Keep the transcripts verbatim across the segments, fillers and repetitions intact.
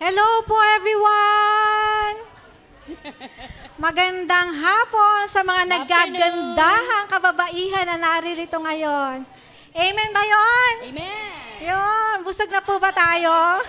Hello po everyone! Magandang hapon sa mga naggagandahang kababaihan na naririto ngayon. Amen ba yun? Amen! Yun, busog na po ba tayo?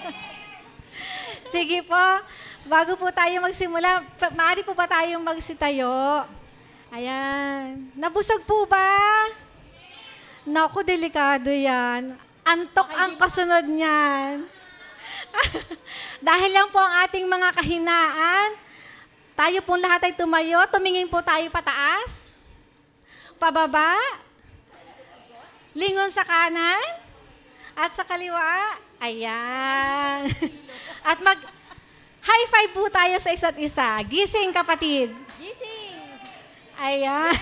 Sige po, bago po tayo magsimula, pa- maaari po ba tayong magsitayo? Ayan. Nabusog po ba? Naku, delikado yan. Antok ang kasunod niyan. Dahil lang po ang ating mga kahinaan, tayo pong lahat ay tumayo, tumingin po tayo pataas, pababa, lingon sa kanan, at sa kaliwa. Ayan. At mag high five po tayo sa isa't isa. Gising, kapatid. Gising! Ayan.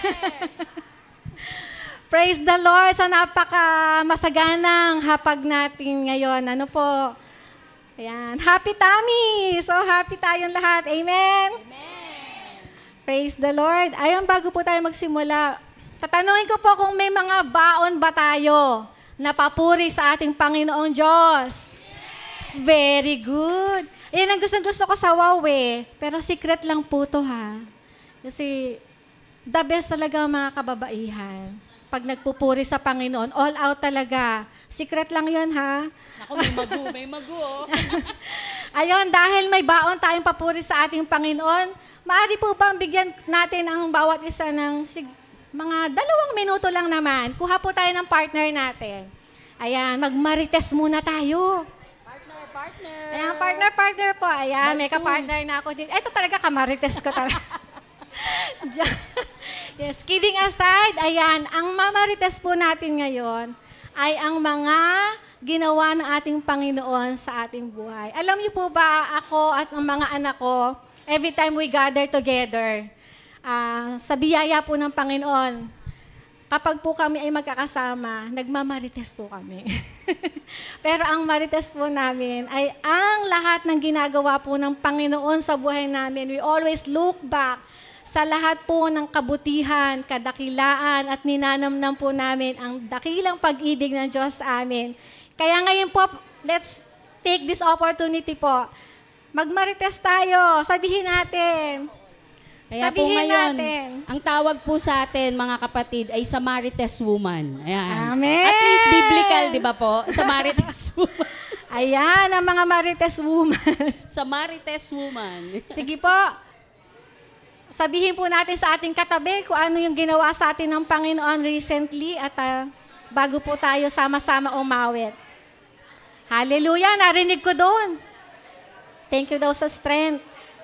Praise the Lord sa napaka masaganang hapag natin ngayon. Ano po? Ayan. Happy tummy! So happy tayong lahat. Amen? Amen! Praise the Lord. Ayun, bago po tayo magsimula, tatanungin ko po kung may mga baon ba tayo na papuri sa ating Panginoong Diyos. Very good. Yan ang gusto-gusto ko sa wow eh. Pero secret lang po to ha. Kasi the best talaga ang mga kababaihan. Pag nagpupuri sa Panginoon, all out talaga. Secret lang yun ha. Ako, may magu, may magu oh. Ayun, dahil may baon tayong papuri sa ating Panginoon, maaari po bang bigyan natin ang bawat isa ng sig- mga dalawang minuto lang naman. Kuha po tayo ng partner natin. Ayan, magmarites muna tayo. Partner, partner! Ayan, partner, partner po. Ayan, may Maltus. ka-partner na ako din. Ito talaga, kamarites ko talaga. Yes, kidding aside, ayan, ang mamarites po natin ngayon ay ang mga ginawa ng ating Panginoon sa ating buhay. Alam niyo po ba, ako at ang mga anak ko, every time we gather together, ah, sa biyaya po ng Panginoon, kapag po kami ay magkakasama, nagmamarites po kami. Pero ang marites po namin ay ang lahat ng ginagawa po ng Panginoon sa buhay namin. We always look back sa lahat po ng kabutihan, kadakilaan at ninanamnam po namin ang dakilang pag-ibig ng Diyos sa amin. Kaya ngayon po, let's take this opportunity po. Magmarites tayo. Sabihin natin. Kaya po Sabihin ngayon, natin. ang tawag po sa atin, mga kapatid, ay Samarites woman. Ayan. Amen. At least biblical, di ba po? Samarites woman. Ayan, ang mga marites woman. Samarites woman. Sige po. Sabihin po natin sa ating katabi kung ano yung ginawa sa atin ng Panginoon recently at uh, bago po tayo sama-sama umawit. Hallelujah! Narinig ko doon. Thank you daw sa strength.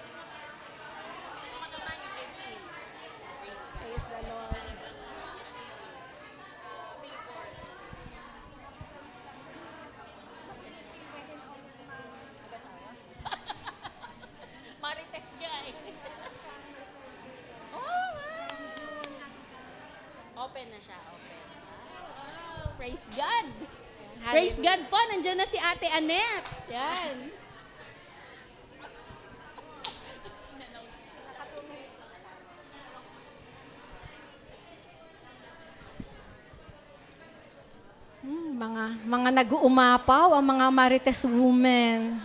Praise the Lord. Marites nga eh. Oh, open na siya, open. Wow, praise God! Praise God po, nandiyan na si Ate Annette. Yan. Hmm, mga mga nag-uumapaw ang mga marites women.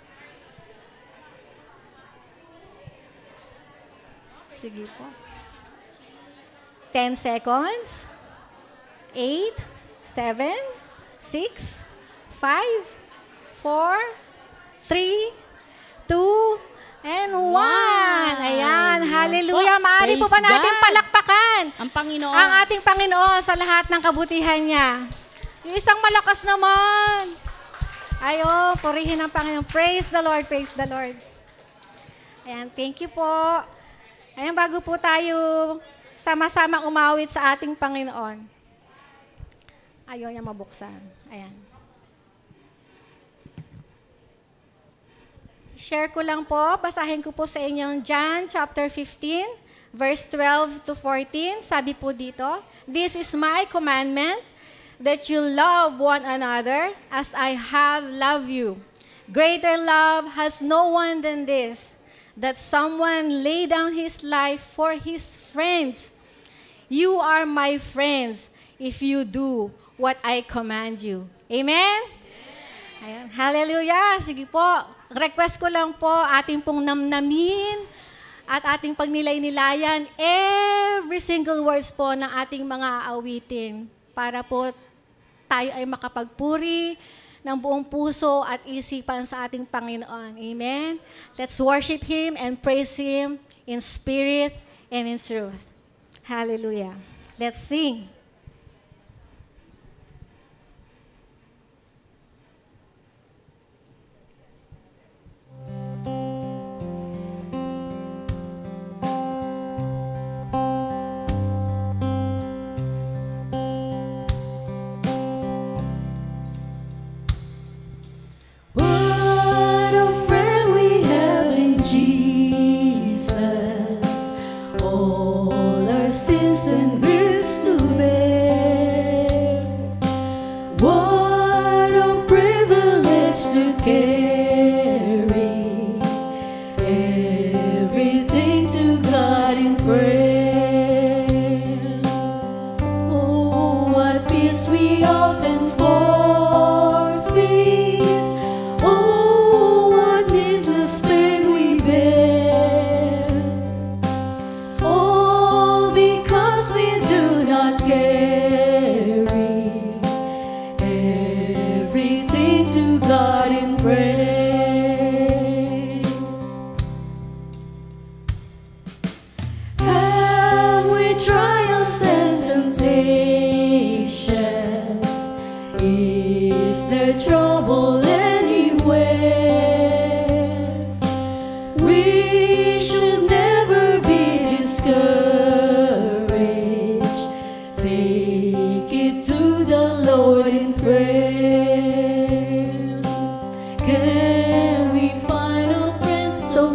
Sige po. Ten seconds. Eight, seven, six, five, four, three, two, and one. Ayan, hallelujah. Po, Maaari po ba praise natin God. palakpakan Ang Panginoon. ang ating Panginoon sa lahat ng kabutihan niya? Yung isang malakas naman. Ayo, purihin ang Panginoon. Praise the Lord, praise the Lord. Ayan, thank you po. Ayan, bago po tayo sama-sama umawit sa ating Panginoon. Ayaw niya mabuksan. Ayan. Share ko lang po, basahin ko po sa inyong John chapter fifteen, verse twelve to fourteen. Sabi po dito, "This is my commandment, that you love one another as I have loved you. Greater love has no one than this, that someone lay down his life for his friends. You are my friends if you do what I command you." Amen? Ayan. Hallelujah. Sige po. request ko lang po, ating pong namnamin at ating pagnilay-nilayan every single words po ng ating mga awitin para po tayo ay makapagpuri ng buong puso at isipan sa ating Panginoon. Amen? Let's worship Him and praise Him in spirit and in truth. Hallelujah. Let's sing. What a friend we have in Jesus, all our sins and griefs to bear. What a privilege to carry everything to God in prayer. Oh, what peace we often forfeit. Oh, what needless pain we bear. All because we do not carry everything to God in prayer. Have we trials and temptations? Is there trouble anywhere? We should never be discouraged. Take it to the Lord in prayer. Can we find a friend so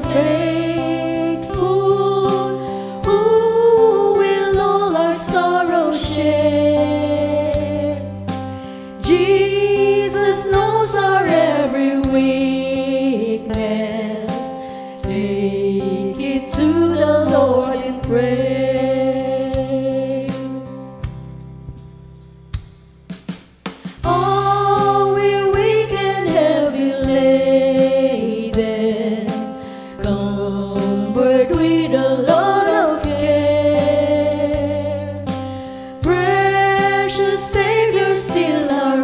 faithful who will all our sorrow share? Jesus knows our every weakness. Take it to the Lord in prayer. All we're weak and heavy laden, cumbered with a load of care. Precious Savior, still our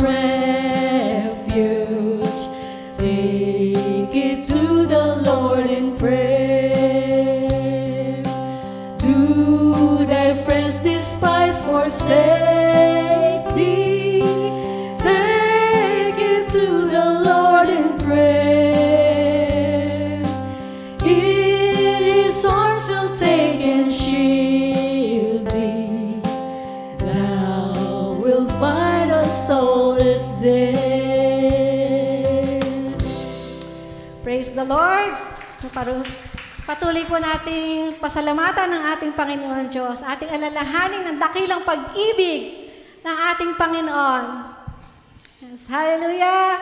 refuge. Take it to the Lord in prayer. Do thy friends despise, forsake thee? Take it to the Lord in prayer. In His arms He'll take and shield thee. Thou wilt find a soul is there. Praise the Lord. Paru- Patuloy po nating pasalamatan ng ating Panginoon Diyos, ating alalahanin ng dakilang pag-ibig ng ating Panginoon. Yes, hallelujah!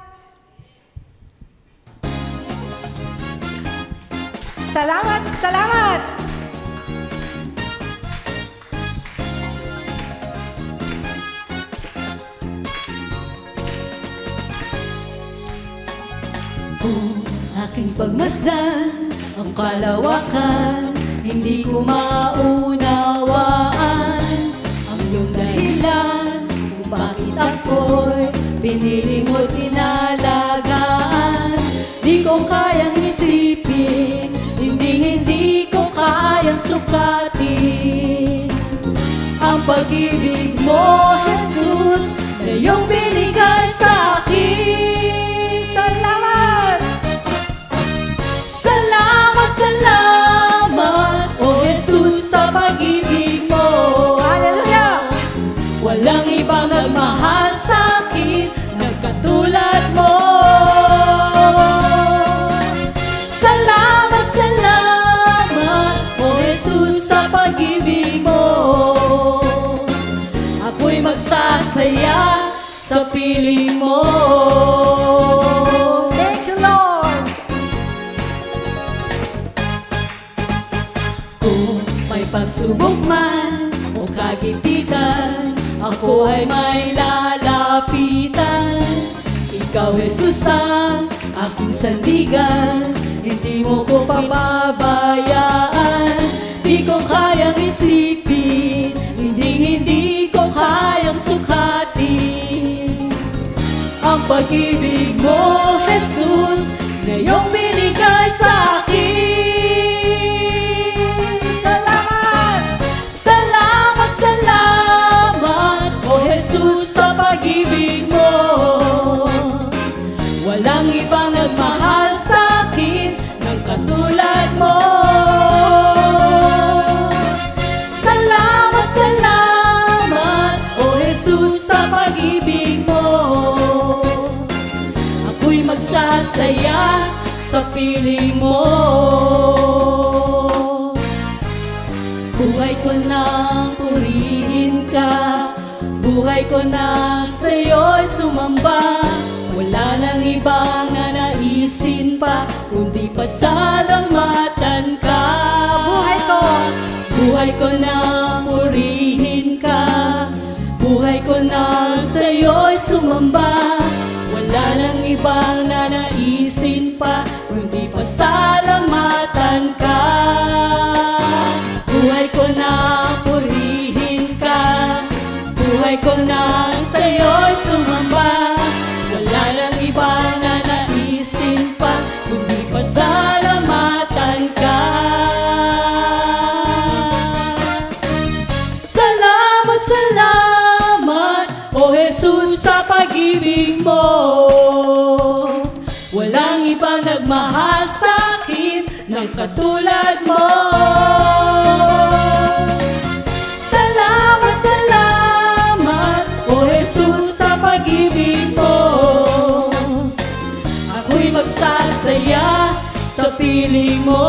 Salamat, salamat! Kung aking pagmasdan ang kalawakan, hindi ko maunawaan ang iyong dahilan kung bakit ako'y pinili mo't inalagaan. Di ko kayang isipin, hindi hindi ko kayang sukatin ang pag-ibig mo, Jesus, na iyong binigay sa akin. Salamat! Salamat, salamat, O Jesus, sa pag-ibig mo. Hallelujah! Walang ibang nagmahal sa akin, nagkatulad mo. Salamat, salamat, O Jesus, sa pag-ibig mo. Ako'y magsasaya sa piling mo. Thank you, Lord! Kung may pagsubok man o kagipitan, ako ay may lalapitan. Ikaw, Jesus, ang aking sandigan. Hindi mo ko pababayaan. Di ko kayang isipin, hindi hindi ko kayang sukatin ang pag-ibig mo, Jesus, na iyong binigay sa akin. Salamat! Salamat, salamat, O Jesus, sa pag-ibig mo. Walang ibang nagmahal sa akin ng katulad mo. Salamat, salamat, O Jesus, sa pag-ibig mo. Ako'y magsasaya sa piling mo. Buhay ko nang purihin ka, buhay ko na sa'yo'y sumamba. Wala nang ibang nanaisin pa, kundi pasalamatan ka. Buhay ko, buhay ko na purihin ka, buhay ko na sa'yo'y sumamba. Wala nang ibang nanaisin pa, kundi pasalamatan ka. Buhay ko na purihin ka, buhay ko na sa'yo'y sumamba. Wala nang ibang nanaisin pa, kundi pasalamatan ka. Salamat, salamat, O Jesus, sa pag-ibig mo. Walang ibang nagmahal sa akin ng katulad mo. Salamat, salamat, O Jesus, sa pag-ibig mo. Ako'y magsasaya sa piling mo.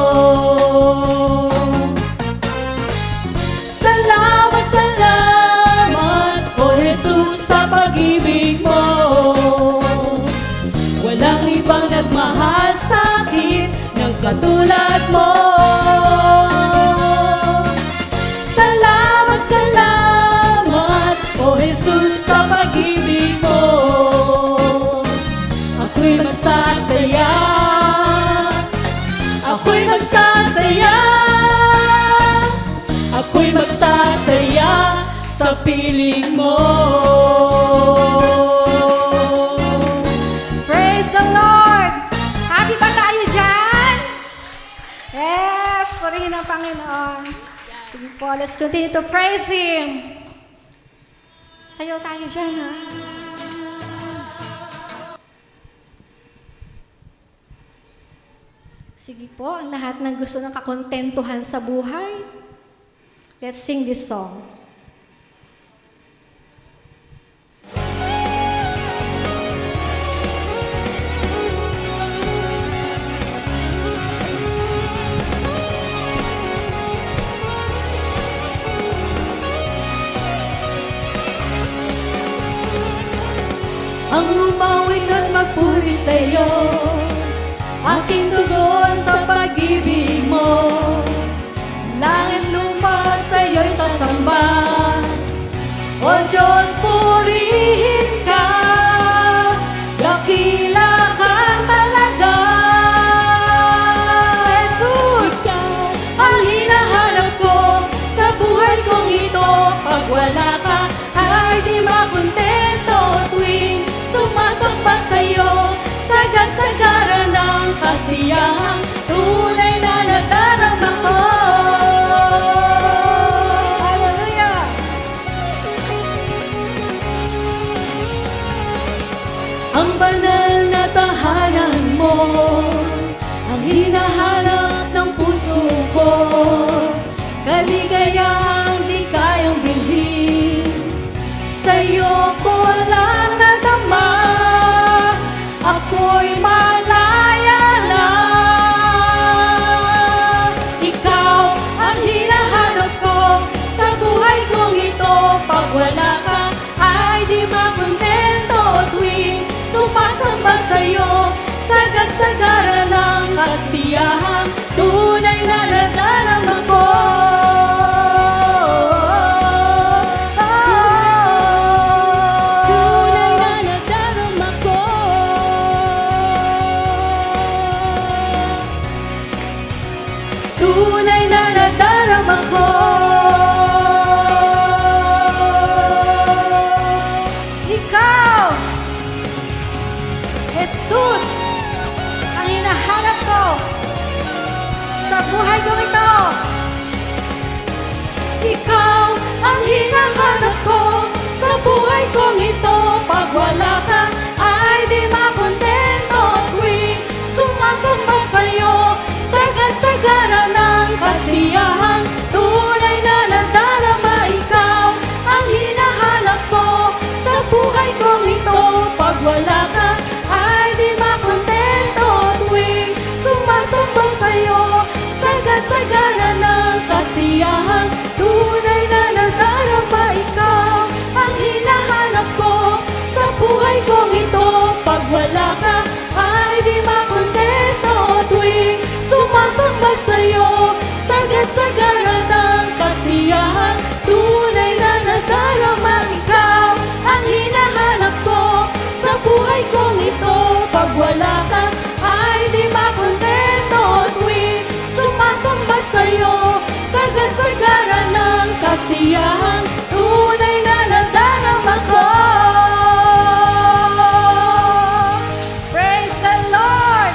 Salamat, salamat, O Jesus, sa pag-ibig mo. Walang ibang nagmahal sa akin ng katulad mo. Salamat, salamat, O Jesus, sa pag-ibig mo. Ako'y magsasaya, ako'y magsasaya, ako'y magsasaya sa piling mo. Praise the Lord! Happy ba tayo dyan? Yes! Purihin ang Panginoon. Sige po, let's continue to praise Him. Sayaw tayo dyan, ha? Sige po, ang lahat ng gusto ng kakontentuhan sa buhay, let's sing this song. Ang umawit at magpuri sa'yo, aking tugon sa pag-ibig mo. Langit lupa sa'yo'y sasamba, O Diyos, purihin ka. Dakila ka talaga, Jesus, ang hinahanap ko sa buhay kong ito. Pag wala ka ay di makontento, tuwing sumasamba sa'yo, sagad-sagara ng kasiyahang tunay na nadarama ko. Hallelujah! Ang banal na tahanan mo, ang hinahanap ng puso ko. Kaligayahang di kayang bilhin, sa'yo ko lang nadama. Ako'y malaya na, ikaw ang hinahanap ko sa buhay kong ito. Pag wala ka ay di makontento, tuwing sumasamba sa'yo, sagad-sagara ng kasiyahang tunay na nadarama ko. Jesus ang hinahanap ko sa buhay kong ito. Ikaw ang hinahanap ko sa buhay kong ito. Pag wala ka ay di makontento. Tuwing sumasamba sa'yo, sagad-sagana ng kasiyahang tunay na nadarama. Ikaw ang hinahanap ko sa buhay kong ito. Pag wala ka ay di makontento. Tuwing sumasamba sa'yo, sagad-sagana ng kasiyahang tunay na nadarama. Ikaw ang hinahanap ko sa buhay kong ito. Pag wala ka ay di makontento. Tuwing sumasamba sa'yo, sagad-sagana ng kasiyahang tunay na nadarama. Ikaw ang hinahanap ko sa buhay kong ito. Pag wala ka ay di makontento. Tuwing sumasamba sa'yo, sagad-sagana ng kasiyahang tunay na nadarama ko. Praise the Lord!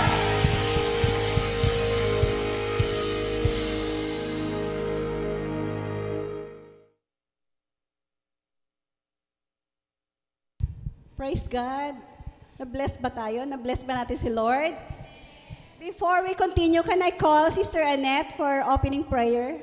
Praise God. Na-bless ba tayo? Na-bless ba natin si Lord? Before we continue, can I call Sister Annette for opening prayer?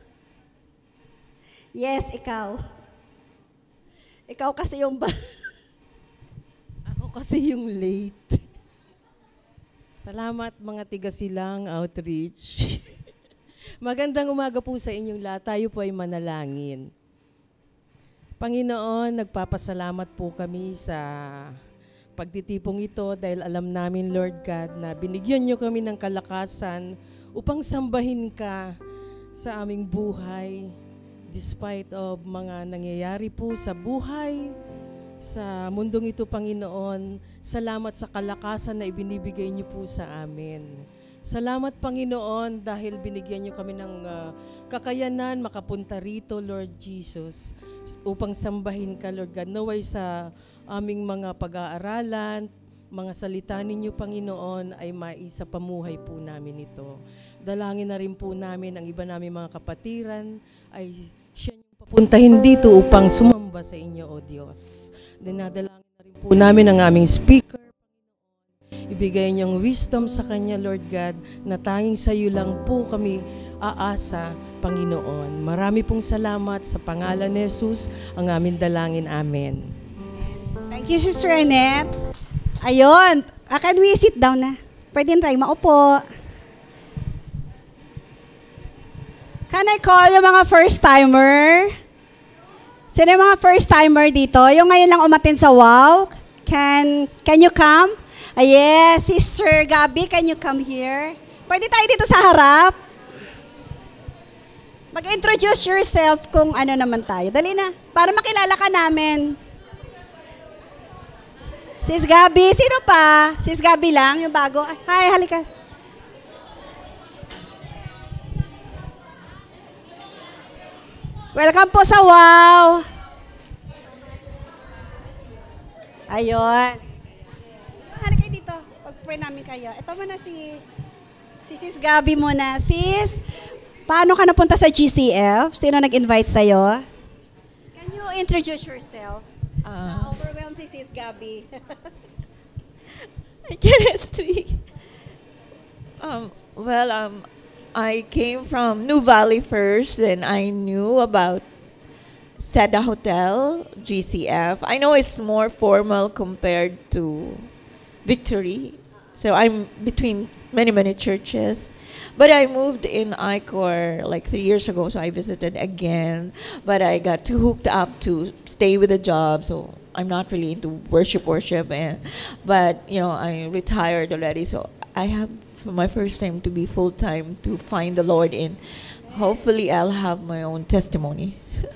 Yes, ikaw. Ikaw kasi yung ba... Ako kasi yung late. Salamat mga tiga-silang outreach. Magandang umaga po sa inyong lahat. Tayo po ay manalangin. Panginoon, nagpapasalamat po kami sa pagtitipong ito dahil alam namin, Lord God, na binigyan niyo kami ng kalakasan upang sambahin ka sa aming buhay despite of mga nangyayari po sa buhay, sa mundong ito, Panginoon. Salamat sa kalakasan na ibinibigay niyo po sa amin. Salamat, Panginoon, dahil binigyan niyo kami ng uh, kakayanan makapunta rito, Lord Jesus, upang sambahin ka, Lord God. Naway sa aming mga pag-aaralan, mga salita ninyo, Panginoon, ay maisapamuhay po namin ito. Dalangin na rin po namin ang iba namin mga kapatiran, ay siya niyong papuntahin dito upang sumamba sa inyo, O Diyos. Dinadalangin na rin po namin ang aming speaker, ibigay niyong wisdom sa kanya, Lord God, na tanging sa iyo lang po kami aasa, Panginoon. Marami pong salamat sa pangalan ni Jesus, ang aming dalangin. Amen. Thank you, Sister Annette. Ayun. Ah, can we sit down na? Pwede na tayo maupo. Can I call yung mga first-timer? Sino yung mga first-timer dito? Yung ngayon lang umatin sa WOW? Can, can you come? Ah, yes, Sister Gabby, can you come here? Pwede tayo dito sa harap? Mag-introduce yourself kung ano naman tayo. Dali na, para makilala ka namin. Sis Gabby, sino pa? Sis Gabby lang, yung bago. Hi, halika. Welcome po sa WOW. Ayun. Halika kayo dito. Pag-pray namin kayo. Ito muna si, si Sis Gabby muna. Sis, paano ka napunta sa G C F? Sino nag-invite sa'yo? Can you introduce yourself? Uh, Overwhelmed si Sis Gabby. I cannot speak. Um, well, um, I came from New Valley first, and I knew about Seda Hotel, G C F. I know it's more formal compared to Victory, so I'm between many, many churches. But I moved in I C O R like three years ago, so I visited again. But I got too hooked up to stay with a job, so I'm not really into worship, worship. And but you know, I retired already, so I have for my first time to be full time to find the Lord in. Hopefully, I'll have my own testimony.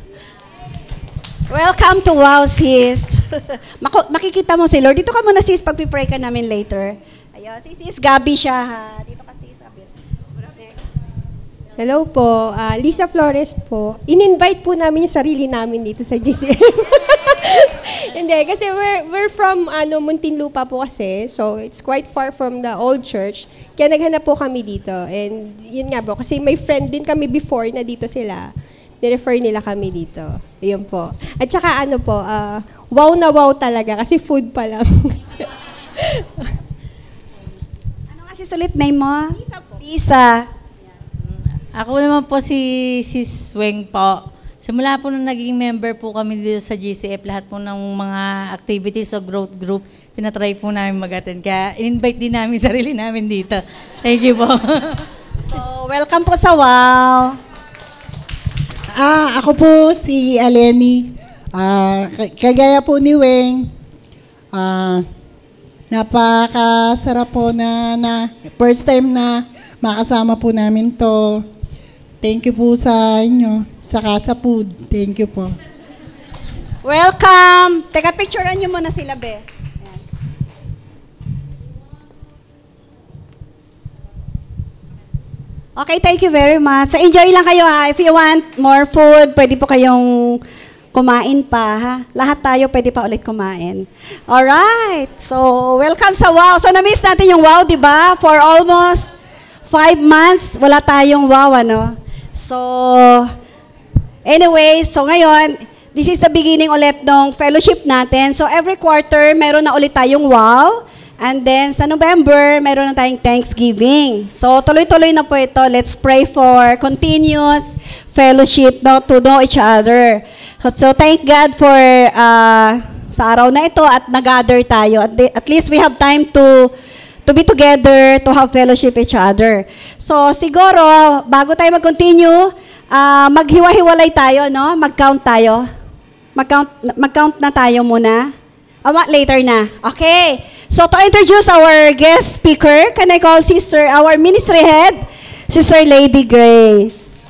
Welcome to WOW, sis. Mako- makikita mo si Lord. Dito ka muna, sis, pag-pray ka namin later. Ayun, si Sis Gabby siya, ha. Dito ka, sis. Next. Hello po, ah, Lisa Flores po. In-invite po namin yung sarili namin dito sa G C M. Hindi, kasi we're, we're from ano, Muntinlupa po kasi. So, it's quite far from the old church. Kaya naghanap po kami dito. And yun nga po, kasi may friend din kami before na dito sila. Nirefer nila kami dito. Ayun po. At saka ano po, ah, wow na wow talaga kasi food pa lang. Ano kasi sulit name mo? Lisa po. Lisa. Ako naman po si Sis Weng po. Simula po nung naging member po kami dito sa G C F, lahat po ng mga activities o growth group, tinatry po namin mag-attend. Kaya in-invite din namin sarili namin dito. Thank you po. So, welcome po sa WOW. Ah, ako po si Aleni. Ah, k- kagaya po ni Weng. Ah, napakasarap po na, na first time na makasama po namin to. Thank you po sa inyo, sa Casa Food. Thank you po. Welcome. Teka, picturean niyo muna sila, be. Ayan. Okay, thank you very much. So, enjoy lang kayo ha. If you want more food, pwede po kayong kumain pa ha. Lahat tayo pwede pa ulit kumain. Alright. So, welcome sa WOW. So, na-miss natin yung WOW, di ba? For almost five months, wala tayong WOW, ano? So, anyway, so ngayon, this is the beginning ulit ng fellowship natin. So, every quarter, meron na ulit tayong WOW. And then, sa November, meron na tayong Thanksgiving. So, tuloy-tuloy na po ito. Let's pray for continuous fellowship, no, to know each other. So, so thank God for uh, sa araw na ito at nag-gather tayo. At, the- at least we have time to to be together, to have fellowship each other. So, siguro, bago tayo mag-continue, uh, maghiwa-hiwalay tayo, no? Mag-count tayo. Mag-count, mag-count na tayo muna. Ah, later na. Okay. So, to introduce our guest speaker, can I call Sister, our ministry head, Sister Lady Gray.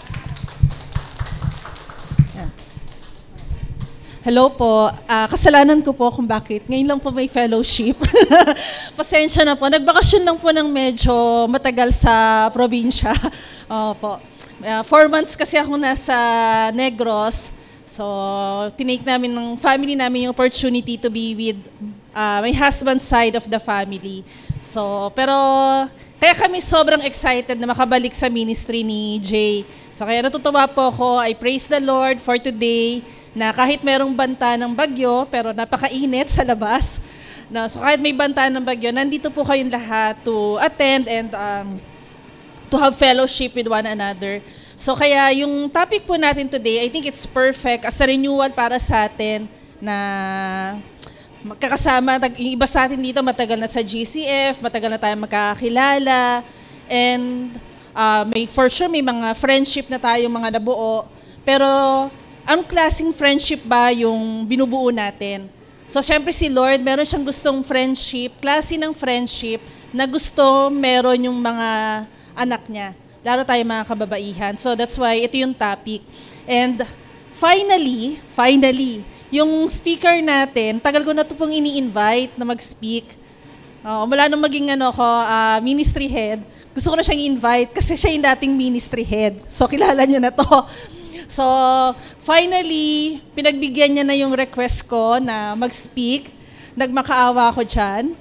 Hello po. Ah, kasalanan ko po kung bakit. Ngayon lang po may fellowship. Pasensya na po. Nagbakasyon lang po ng medyo matagal sa probinsya. Opo. Ah, four months kasi ako nasa Negros. So, tinake namin ng family namin yung opportunity to be with ah, my husband's side of the family. So, pero kaya kami sobrang excited na makabalik sa ministry ni Jay. So, kaya natutuwa po ako. I praise the Lord for today na kahit merong banta ng bagyo, pero napakainit sa labas. No, so kahit may banta ng bagyo, nandito po kayong lahat to attend and um, to have fellowship with one another. So kaya yung topic po natin today, I think it's perfect as a renewal para sa atin na magkakasama. Yung iba sa atin dito matagal na sa G C F, matagal na tayong magkakakilala, and uh, may, for sure may mga friendship na tayong mga nabuo. Pero anong klaseng friendship ba yung binubuo natin? So, syempre si Lord, meron siyang gustong friendship, klase ng friendship na gusto meron yung mga anak niya. Lalo tayo mga kababaihan. So, that's why ito yung topic. And finally, finally, yung speaker natin, tagal ko na ito pong ini-invite na mag-speak. Uh, mula nung maging ano ko, uh, ministry head, gusto ko na siyang i-invite kasi siya yung dating ministry head. So, kilala niyo na to. So, finally, pinagbigyan niya na yung request ko na mag-speak. Nagmakaawa ako dyan.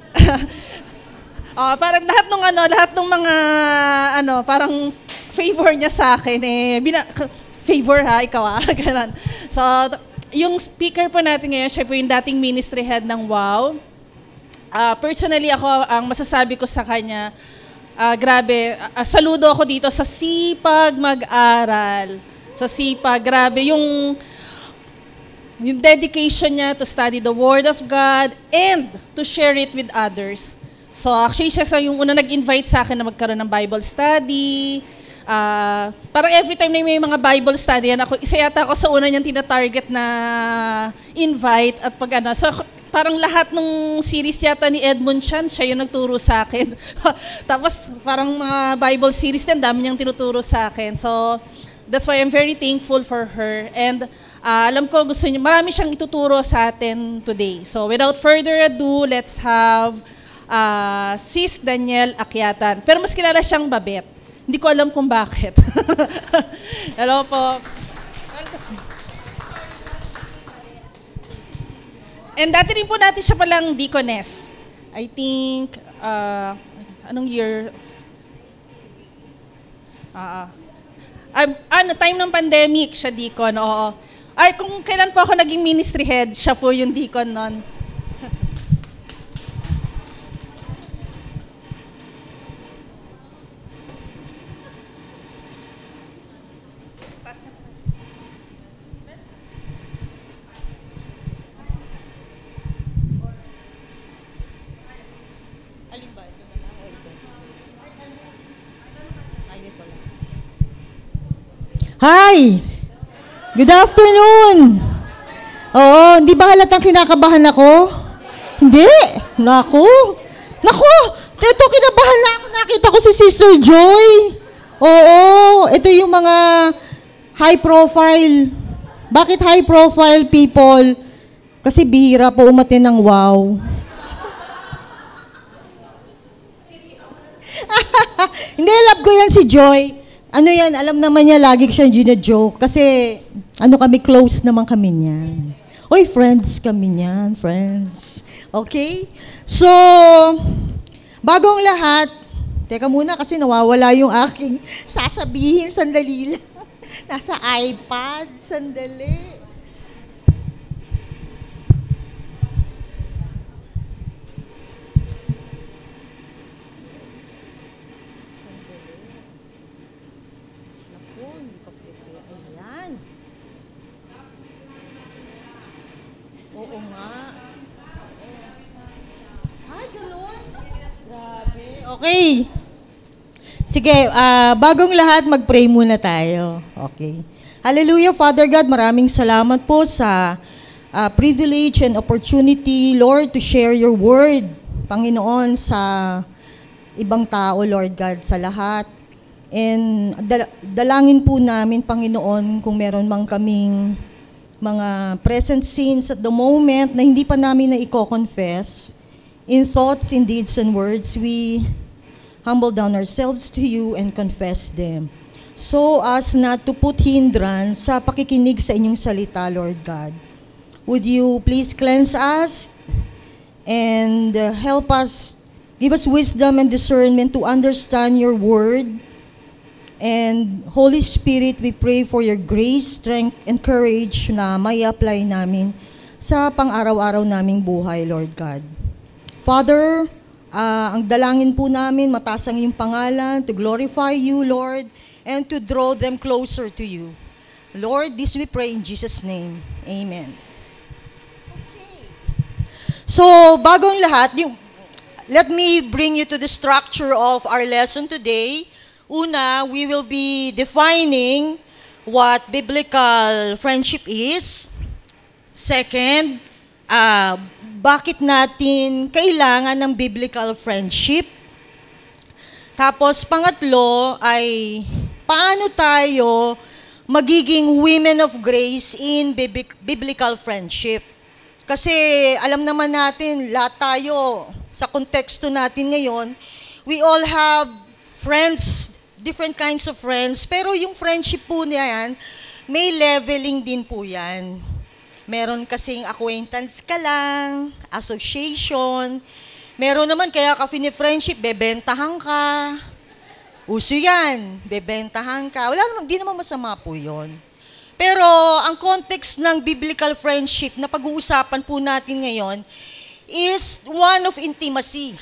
uh, parang lahat ng ano, lahat ng mga ano, parang favor niya sa akin eh bina, favor ha, ikaw ah. Ganun. So, yung speaker po natin ngayon, siya po yung dating ministry head ng WOW. Uh, personally ako, ang masasabi ko sa kanya, uh, grabe, uh, saludo ako dito sa sipag mag-aral. Sa sipag, grabe, yung, yung dedication niya to study the Word of God and to share it with others. So actually, siya sa yung una nag-invite sa akin na magkaroon ng Bible study. Uh, parang every time na may mga Bible study, yan ako, isa yata ako sa una niyang tina-target na invite at pag ano. So parang lahat ng series yata ni Edmund Chan, siya yung nagturo sa akin. Tapos parang mga Bible series din, dami niyang tinuturo sa akin. So that's why I'm very thankful for her. And uh, alam ko gusto niya, marami siyang ituturo sa atin today. So without further ado, let's have uh, Sis Danielle Akyatan. Pero mas kilala siyang Babet. Hindi ko alam kung bakit. Hello po. And dati rin po natin siya palang deaconess. I think, uh, anong year? Ah, uh, ano, time ng pandemic, siya deacon, oo. Ay, kung kailan po ako naging ministry head, siya po yung deacon nun. Hi! Good afternoon! Oo, hindi ba halatang kinakabahan ako? Hindi! Naku! Naku! Ito, kinabahan na ako. Nakita ko si Sister Joy. Oo, ito yung mga high profile. Bakit high profile people? Kasi bihira po umatin ng wow. Hindi, love ko yan si Joy. Ano yan, alam naman niya, lagi siyang gina-joke. Kasi, ano kami, close naman kami niyan. Oy, friends kami niyan, friends. Okay? So, bagong lahat, teka muna kasi nawawala yung aking sasabihin, sandali lang. Nasa iPad, sandali. Oo nga. Ay, ganun? Grabe. Okay. Sige, uh, bagong lahat, mag-pray muna tayo. Okay. Hallelujah, Father God, maraming salamat po sa uh, privilege and opportunity, Lord, to share your word, Panginoon, sa ibang tao, Lord God, sa lahat. And dal- dalangin po namin, Panginoon, kung meron mang kaming mga present sins at the moment na hindi pa namin na i-confess, in thoughts, in deeds, and words, we humble down ourselves to you and confess them. So as not to put hindrance sa pakikinig sa inyong salita, Lord God. Would you please cleanse us and uh, help us, give us wisdom and discernment to understand your word. And Holy Spirit, we pray for your grace, strength, and courage na may apply namin sa pang-araw-araw naming buhay, Lord God. Father, uh, ang dalangin po namin, mataas ang iyong pangalan, to glorify you, Lord, and to draw them closer to you. Lord, this we pray in Jesus' name. Amen. Okay. So, bagong lahat, yung, let me bring you to the structure of our lesson today. Una, we will be defining what biblical friendship is. Second, uh, bakit natin kailangan ng biblical friendship. Tapos pangatlo ay paano tayo magiging women of grace in biblical friendship. Kasi alam naman natin, lahat tayo sa konteksto natin ngayon, we all have friends, different kinds of friends, pero yung friendship po niyan, may leveling din po yan. Meron kasing acquaintance ka lang, association, meron naman kaya ka fini-friendship, bebentahan ka, uso yan, bebentahan ka, wala naman, di naman masama po yon. Pero ang context ng biblical friendship na pag-uusapan po natin ngayon is one of intimacy.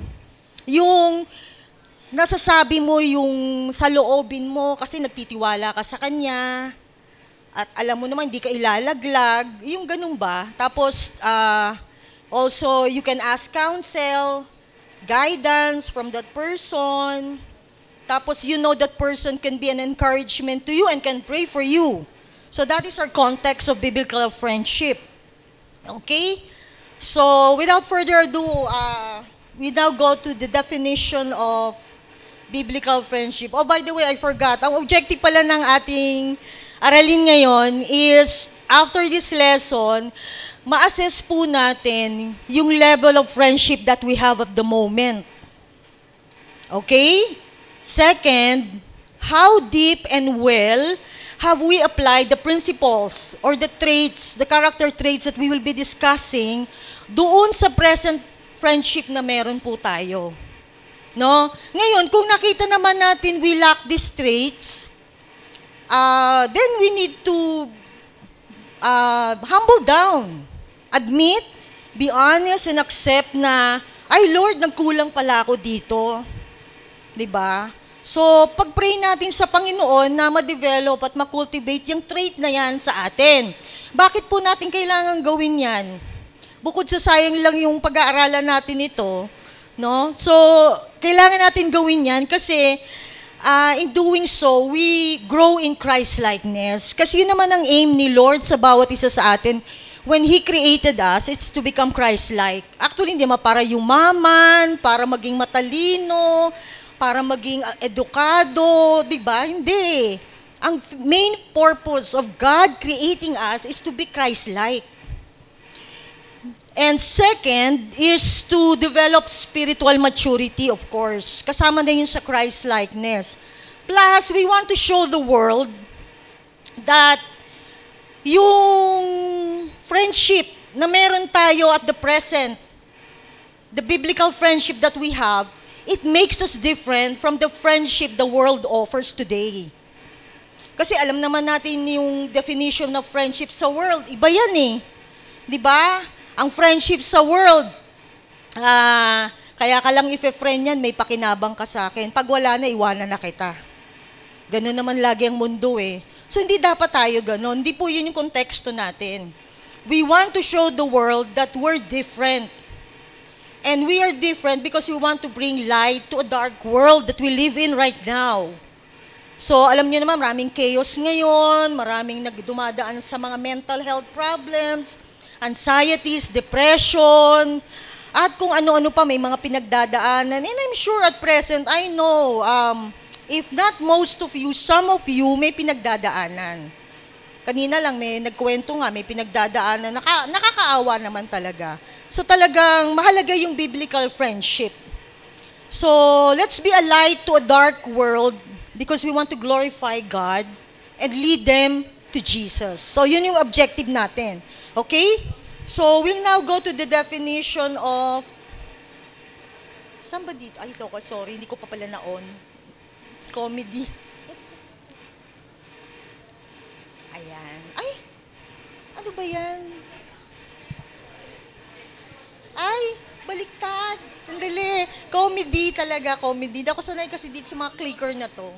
Yung nasasabi mo yung sa loobin mo kasi nagtitiwala ka sa kanya at alam mo naman hindi ka ilalaglag, yung ganun ba? Tapos uh, also you can ask counsel, guidance from that person. Tapos you know that person can be an encouragement to you and can pray for you. So that is our context of biblical friendship. Okay? So without further ado, uh, we now go to the definition of biblical friendship. Oh, by the way, I forgot. Ang objective pala ng ating aralin ngayon is, after this lesson, ma-assess po natin yung level of friendship that we have at the moment. Okay? Second, how deep and well have we applied the principles or the traits, the character traits that we will be discussing doon sa present friendship na meron po tayo? No? Ngayon, kung nakita naman natin we lack these traits, uh, then we need to uh, humble down, admit, be honest, and accept na, ay Lord, nagkulang pala ako dito. Diba? So, pag-pray natin sa Panginoon na ma-develop at ma-cultivate yung trait na yan sa atin. Bakit po natin kailangan gawin yan? Bukod sa sayang lang yung pag-aaralan natin ito, no? So, kailangan natin gawin yan kasi uh, in doing so, we grow in Christ-likeness. Kasi yun naman ang aim ni Lord sa bawat isa sa atin. When He created us, it's to become Christ-like. Actually, hindi naman para yumaman, para maging matalino, para maging edukado, di ba? Hindi. Ang main purpose of God creating us is to be Christ-like. And second is to develop spiritual maturity, of course. Kasama na yun sa Christ-likeness. Plus, we want to show the world that yung friendship na meron tayo at the present, the biblical friendship that we have, it makes us different from the friendship the world offers today. Kasi alam naman natin yung definition of friendship sa world. Iba yan eh. Di ba? Ang friendship sa world, ah, kaya ka lang ife-friend yan, may pakinabang ka sa akin. Pag wala na, iwanan na kita. Ganun naman lagi ang mundo eh. So hindi dapat tayo ganun. Hindi po yun yung konteksto natin. We want to show the world that we're different. And we are different because we want to bring light to a dark world that we live in right now. So alam niyo naman, maraming chaos ngayon, maraming nagdumadaan sa mga mental health problems, anxieties, depression, at kung ano-ano pa, may mga pinagdadaanan. And I'm sure at present, I know, um, if not most of you, some of you may pinagdadaanan. Kanina lang may nagkwento nga, may pinagdadaanan, naka, nakakaawa naman talaga. So talagang mahalaga yung biblical friendship. So let's be a light to a dark world because we want to glorify God and lead them to Jesus. So yun yung objective natin. Okay? So, we'll now go to the definition of somebody, ay, ito ko, sorry, hindi ko pa pala na-on. Comedy. Ayan. Ay, ano ba yan? Ay, baliktad. Sandali. Comedy talaga, comedy. Hindi ako sanay kasi dito sa mga clicker na to.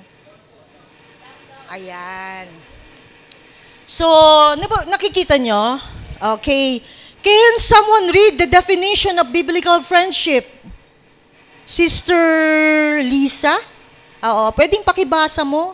Ayan. So, nakikita nyo? Okay. Can someone read the definition of biblical friendship? Sister Lisa? Oo, pwedeng pakibasa mo?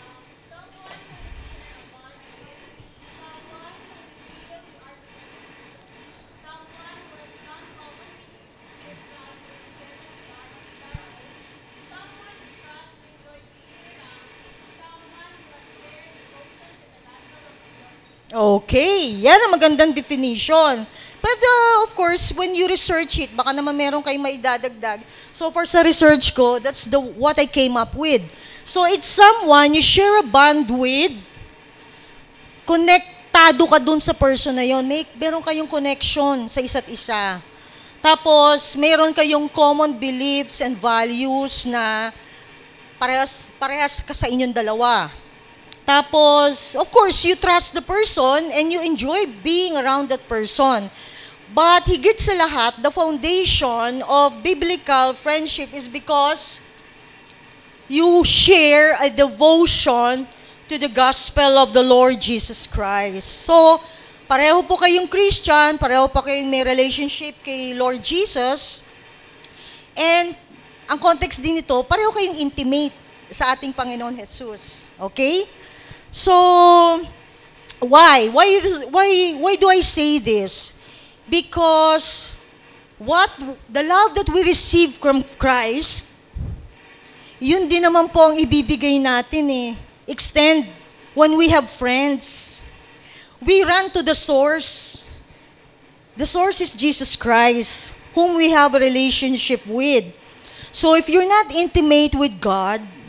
Okay, yan ang magandang definition. But uh, of course, when you research it, baka naman meron kayong maidadagdag. So for sa research ko, that's the what I came up with. So it's someone you share a bond with, konektado ka dun sa person na yon, may meron kayong connection sa isa't isa. Tapos meron kayong common beliefs and values na parehas, parehas ka sa inyong dalawa. Tapos, of course, you trust the person and you enjoy being around that person. But higit sa lahat, the foundation of biblical friendship is because you share a devotion to the gospel of the Lord Jesus Christ. So, pareho po kayong Christian, pareho pa kayong may relationship kay Lord Jesus. And ang context din nito, pareho kayong intimate sa ating Panginoon Jesus. Okay? So, why? Why why why do I say this? Because what the love that we receive from Christ, yun din naman po ang ibibigay natin eh. Extend when we have friends. We run to the source. The source is Jesus Christ, whom we have a relationship with. So if you're not intimate with God,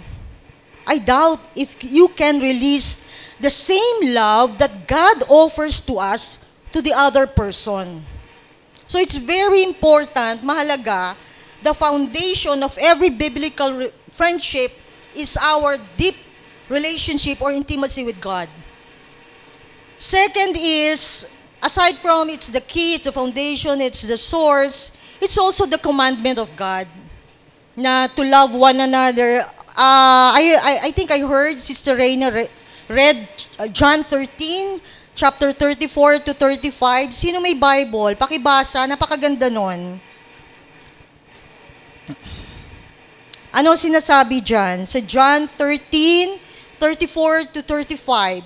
I doubt if you can release the same love that God offers to us to the other person. So it's very important, mahalaga, the foundation of every biblical re- friendship is our deep relationship or intimacy with God. Second is, aside from it's the key, it's the foundation, it's the source, it's also the commandment of God na to love one another. Uh, I, I, I think I heard Sister Reyna re- read uh, John thirteen, chapter thirty-four to thirty-five. Sino may Bible? Pakibasa, napakaganda nun. Ano sinasabi dyan? Sa John thirteen, thirty-four to thirty-five.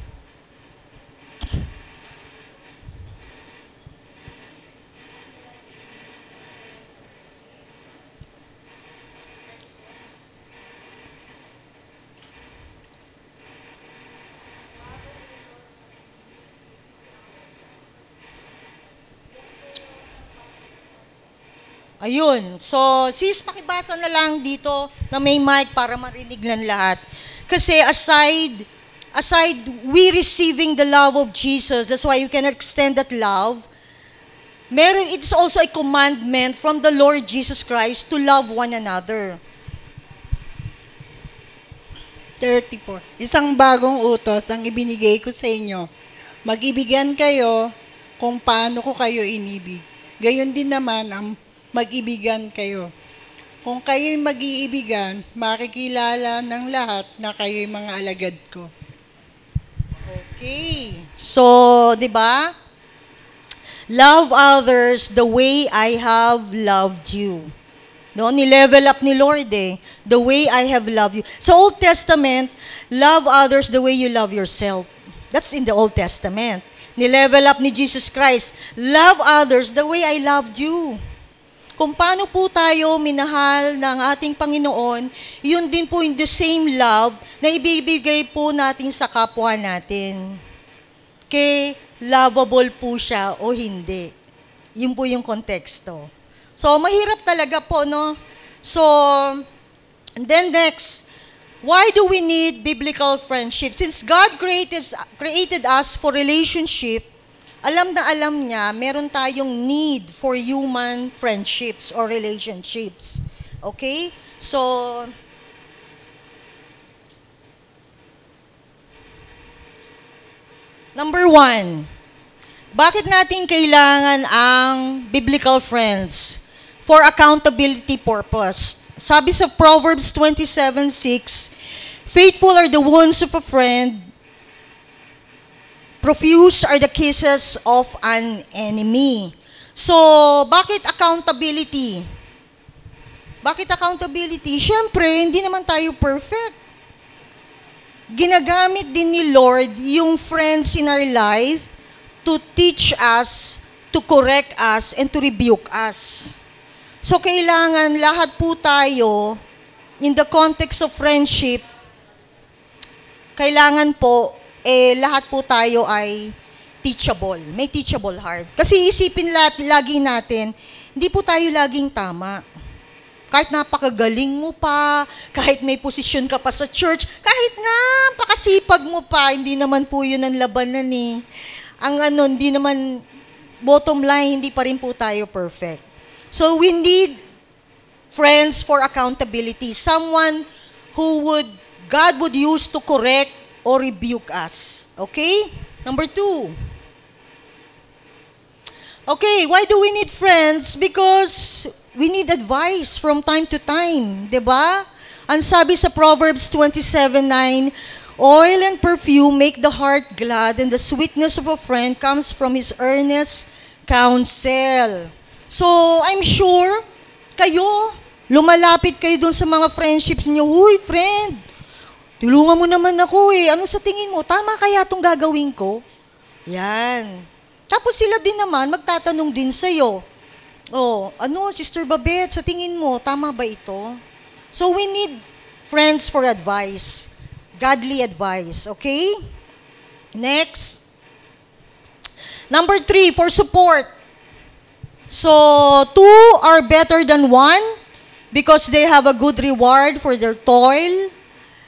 Ayun. So, sis, pakibasa na lang dito na may mic para marinig ng lahat. Kasi aside, aside we receiving the love of Jesus, that's why you can extend that love, meron, it's also a commandment from the Lord Jesus Christ to love one another. thirty-four. Isang bagong utos ang ibinigay ko sa inyo. Mag-ibigan kayo kung paano ko kayo inibig. Gayon din naman ang mag-ibigan kayo. Kung kayo'y mag-iibigan, makikilala ng lahat na kayo'y mga alagad ko. Okay. So, di ba? Love others the way I have loved you. No, ni-level up ni Lord eh. The way I have loved you. Sa Old Testament, love others the way you love yourself. That's in the Old Testament. Ni-level up ni Jesus Christ. Love others the way I loved you. Kung paano po tayo minahal ng ating Panginoon, yun din po yung the same love na ibibigay po natin sa kapwa natin. Kay lovable po siya o hindi. Yun po yung konteksto. So, mahirap talaga po, no? So, and then next, why do we need biblical friendship? Since God created, created us for relationship, alam na alam niya, meron tayong need for human friendships or relationships. Okay? So, number one, bakit natin kailangan ang biblical friends? For accountability purpose. Sabi sa Proverbs twenty-seven six, faithful are the wounds of a friend, profuse are the kisses of an enemy. So, bakit accountability? Bakit accountability? Siyempre, hindi naman tayo perfect. Ginagamit din ni Lord yung friends in our life to teach us, to correct us, and to rebuke us. So, kailangan lahat po tayo, in the context of friendship, kailangan po, eh, lahat po tayo ay teachable. May teachable heart. Kasi isipin lahat, lagi natin, hindi po tayo laging tama. Kahit napakagaling mo pa, kahit may posisyon ka pa sa church, kahit napakasipag mo pa, hindi naman po yun ang labanan eh. Ang ano, hindi naman, bottom line, hindi pa rin po tayo perfect. So we need friends for accountability. Someone who would, God would use to correct or rebuke us. Okay? Number two. Okay, why do we need friends? Because we need advice from time to time. Diba? Ang sabi sa Proverbs twenty-seven nine, oil and perfume make the heart glad, and the sweetness of a friend comes from his earnest counsel. So, I'm sure, kayo, lumalapit kayo dun sa mga friendships niyo. Huy, friend, tulungan mo naman ako eh. Ano sa tingin mo? Tama kaya itong gagawin ko? Yan. Tapos sila din naman, magtatanong din sa'yo. Oh, ano, Sister Babette, sa tingin mo, tama ba ito? So we need friends for advice. Godly advice, okay? Next. Number three, for support. So, two are better than one because they have a good reward for their toil.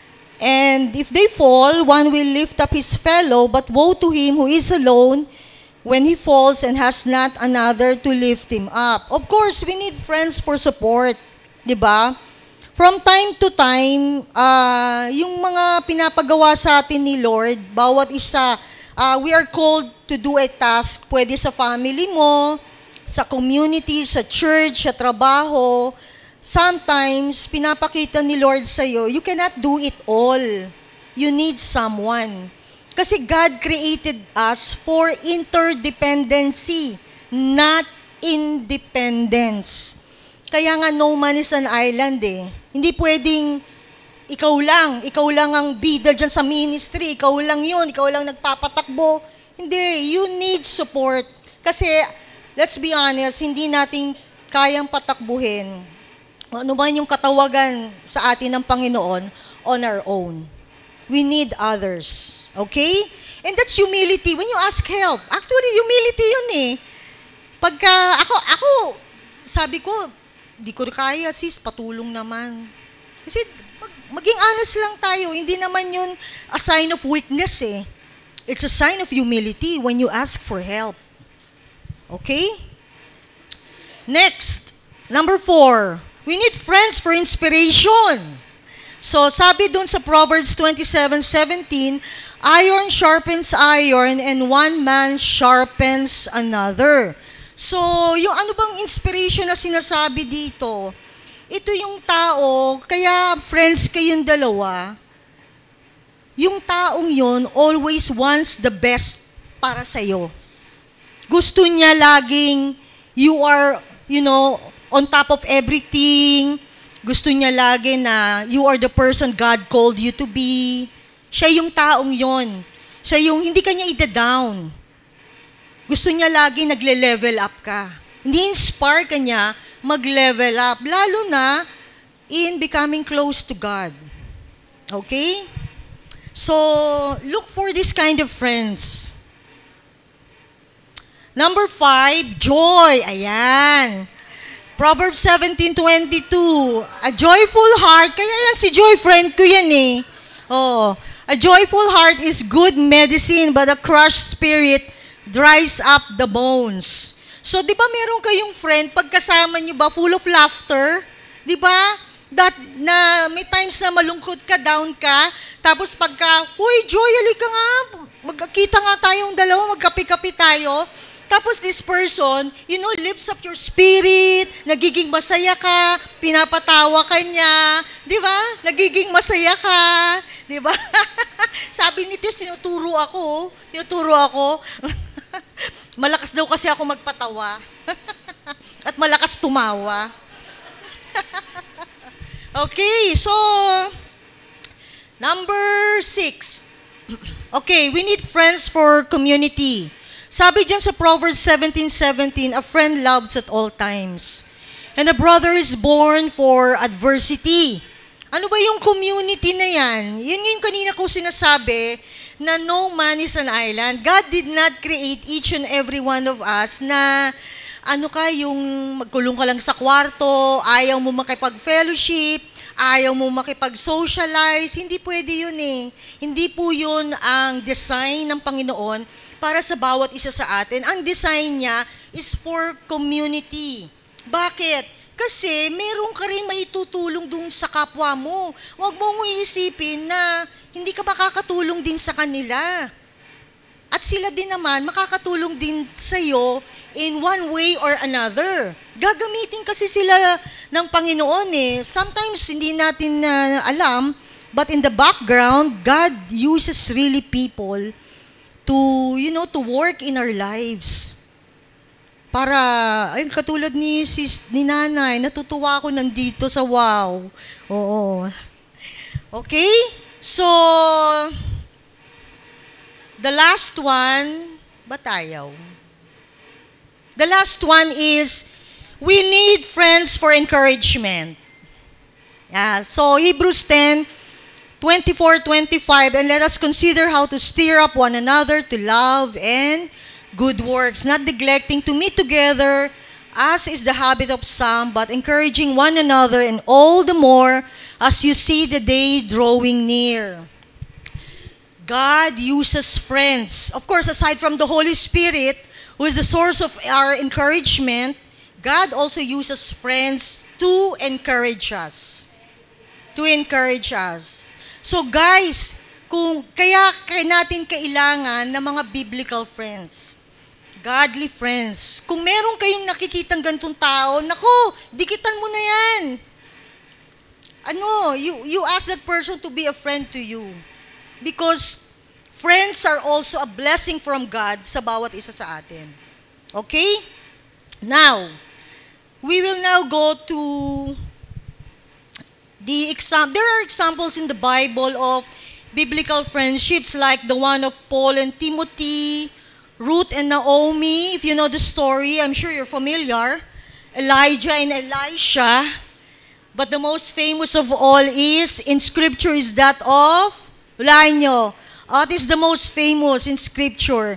And if they fall, one will lift up his fellow, but woe to him who is alone when he falls and has not another to lift him up. Of course, we need friends for support, di ba? From time to time, uh, yung mga pinapagawa sa atin ni Lord, bawat isa, uh, we are called to do a task, pwede sa family mo, sa community, sa church, sa trabaho. Sometimes, pinapakita ni Lord sa'yo, you cannot do it all. You need someone. Kasi God created us for interdependency, not independence. Kaya nga, no man is an island eh. Hindi pwedeng ikaw lang, ikaw lang ang bida dyan sa ministry, ikaw lang yun, ikaw lang nagpapatakbo. Hindi, you need support. Kasi, let's be honest, hindi natin kayang patakbuhin ano man yung katawagan sa atin ng Panginoon on our own. We need others. Okay? And that's humility. When you ask help, actually, humility yun eh. Pagka, ako, ako, sabi ko, di ko kaya, sis, patulong naman. Kasi, mag, maging honest lang tayo. Hindi naman yun a sign of weakness eh. It's a sign of humility when you ask for help. Okay? Next, number four, we need friends for inspiration. So, sabi dun sa Proverbs twenty-seven seventeen, iron sharpens iron and one man sharpens another. So, yung ano bang inspiration na sinasabi dito? Ito yung tao, kaya friends kayong dalawa, yung taong yon always wants the best para sa'yo. Gusto niya laging you are, you know, on top of everything. Gusto niya lagi na you are the person God called you to be. Siya yung taong yon. Siya yung hindi ka niya ida-down. Gusto niya lagi nagle-level up ka. Hindi inspire ka niya mag-level up. Lalo na in becoming close to God. Okay? So, look for this kind of friends. Number five, joy. Ayan. Proverbs seventeen twenty-two, a joyful heart, kaya yan si Joy, friend ko yan eh. Oh, a joyful heart is good medicine, but a crushed spirit dries up the bones. So, di ba meron kayong friend, pagkasama nyo ba, full of laughter? Di ba? That, na may times na malungkot ka, down ka, tapos pagka, huy, Joy, halika nga, magkita nga tayong dalawa, magkapi-kapi tayo. Tapos this person, you know, lifts up your spirit, nagiging masaya ka, pinapatawa ka niya, di ba? Nagiging masaya ka, di ba? Sabi ni Tess, tinuturo ako, tinuturo ako. Malakas daw kasi ako magpatawa. At malakas tumawa. Okay, so, number six. Okay, we need friends for community. Sabi dyan sa Proverbs seventeen seventeen, a friend loves at all times. And a brother is born for adversity. Ano ba yung community na yan? Yun yung kanina ko sinasabi na no man is an island. God did not create each and every one of us na ano ka, yung magkulong ka lang sa kwarto, ayaw mo makipag-fellowship, ayaw mo makipag-socialize. Hindi pwede yun eh. Hindi po yun ang design ng Panginoon para sa bawat isa sa atin. Ang design niya is for community. Bakit? Kasi meron ka rin maitutulong dun sa kapwa mo. Huwag mong iisipin na hindi ka makakatulong din sa kanila. At sila din naman makakatulong din sa'yo in one way or another. Gagamitin kasi sila ng Panginoon eh. Sometimes hindi natin uh, alam, but in the background, God uses really people to, you know, to work in our lives. Para, ay, katulad ni, sis, ni nanay, natutuwa ako nandito sa wow. Oo. Okay? So, the last one, ba't ayaw? The last one is, we need friends for encouragement. Yeah, so, Hebrews ten, twenty-four twenty-five, and let us consider how to stir up one another to love and good works, not neglecting to meet together, as is the habit of some, but encouraging one another, and all the more as you see the day drawing near. God uses friends. Of course, aside from the Holy Spirit, who is the source of our encouragement, God also uses friends to encourage us. To encourage us. So guys, kung kaya kaya natin kailangan ng mga biblical friends. Godly friends. Kung meron kayong nakikitang gantong tao, nako, dikitan mo na yan. Ano, you, you ask that person to be a friend to you. Because friends are also a blessing from God sa bawat isa sa atin. Okay? Now, we will now go to the exam. There are examples in the Bible of biblical friendships like the one of Paul and Timothy, Ruth and Naomi. If you know the story, I'm sure you're familiar. Elijah and Elisha. But the most famous of all is, in Scripture, is that of, hulaan nyo, what is the most famous in Scripture?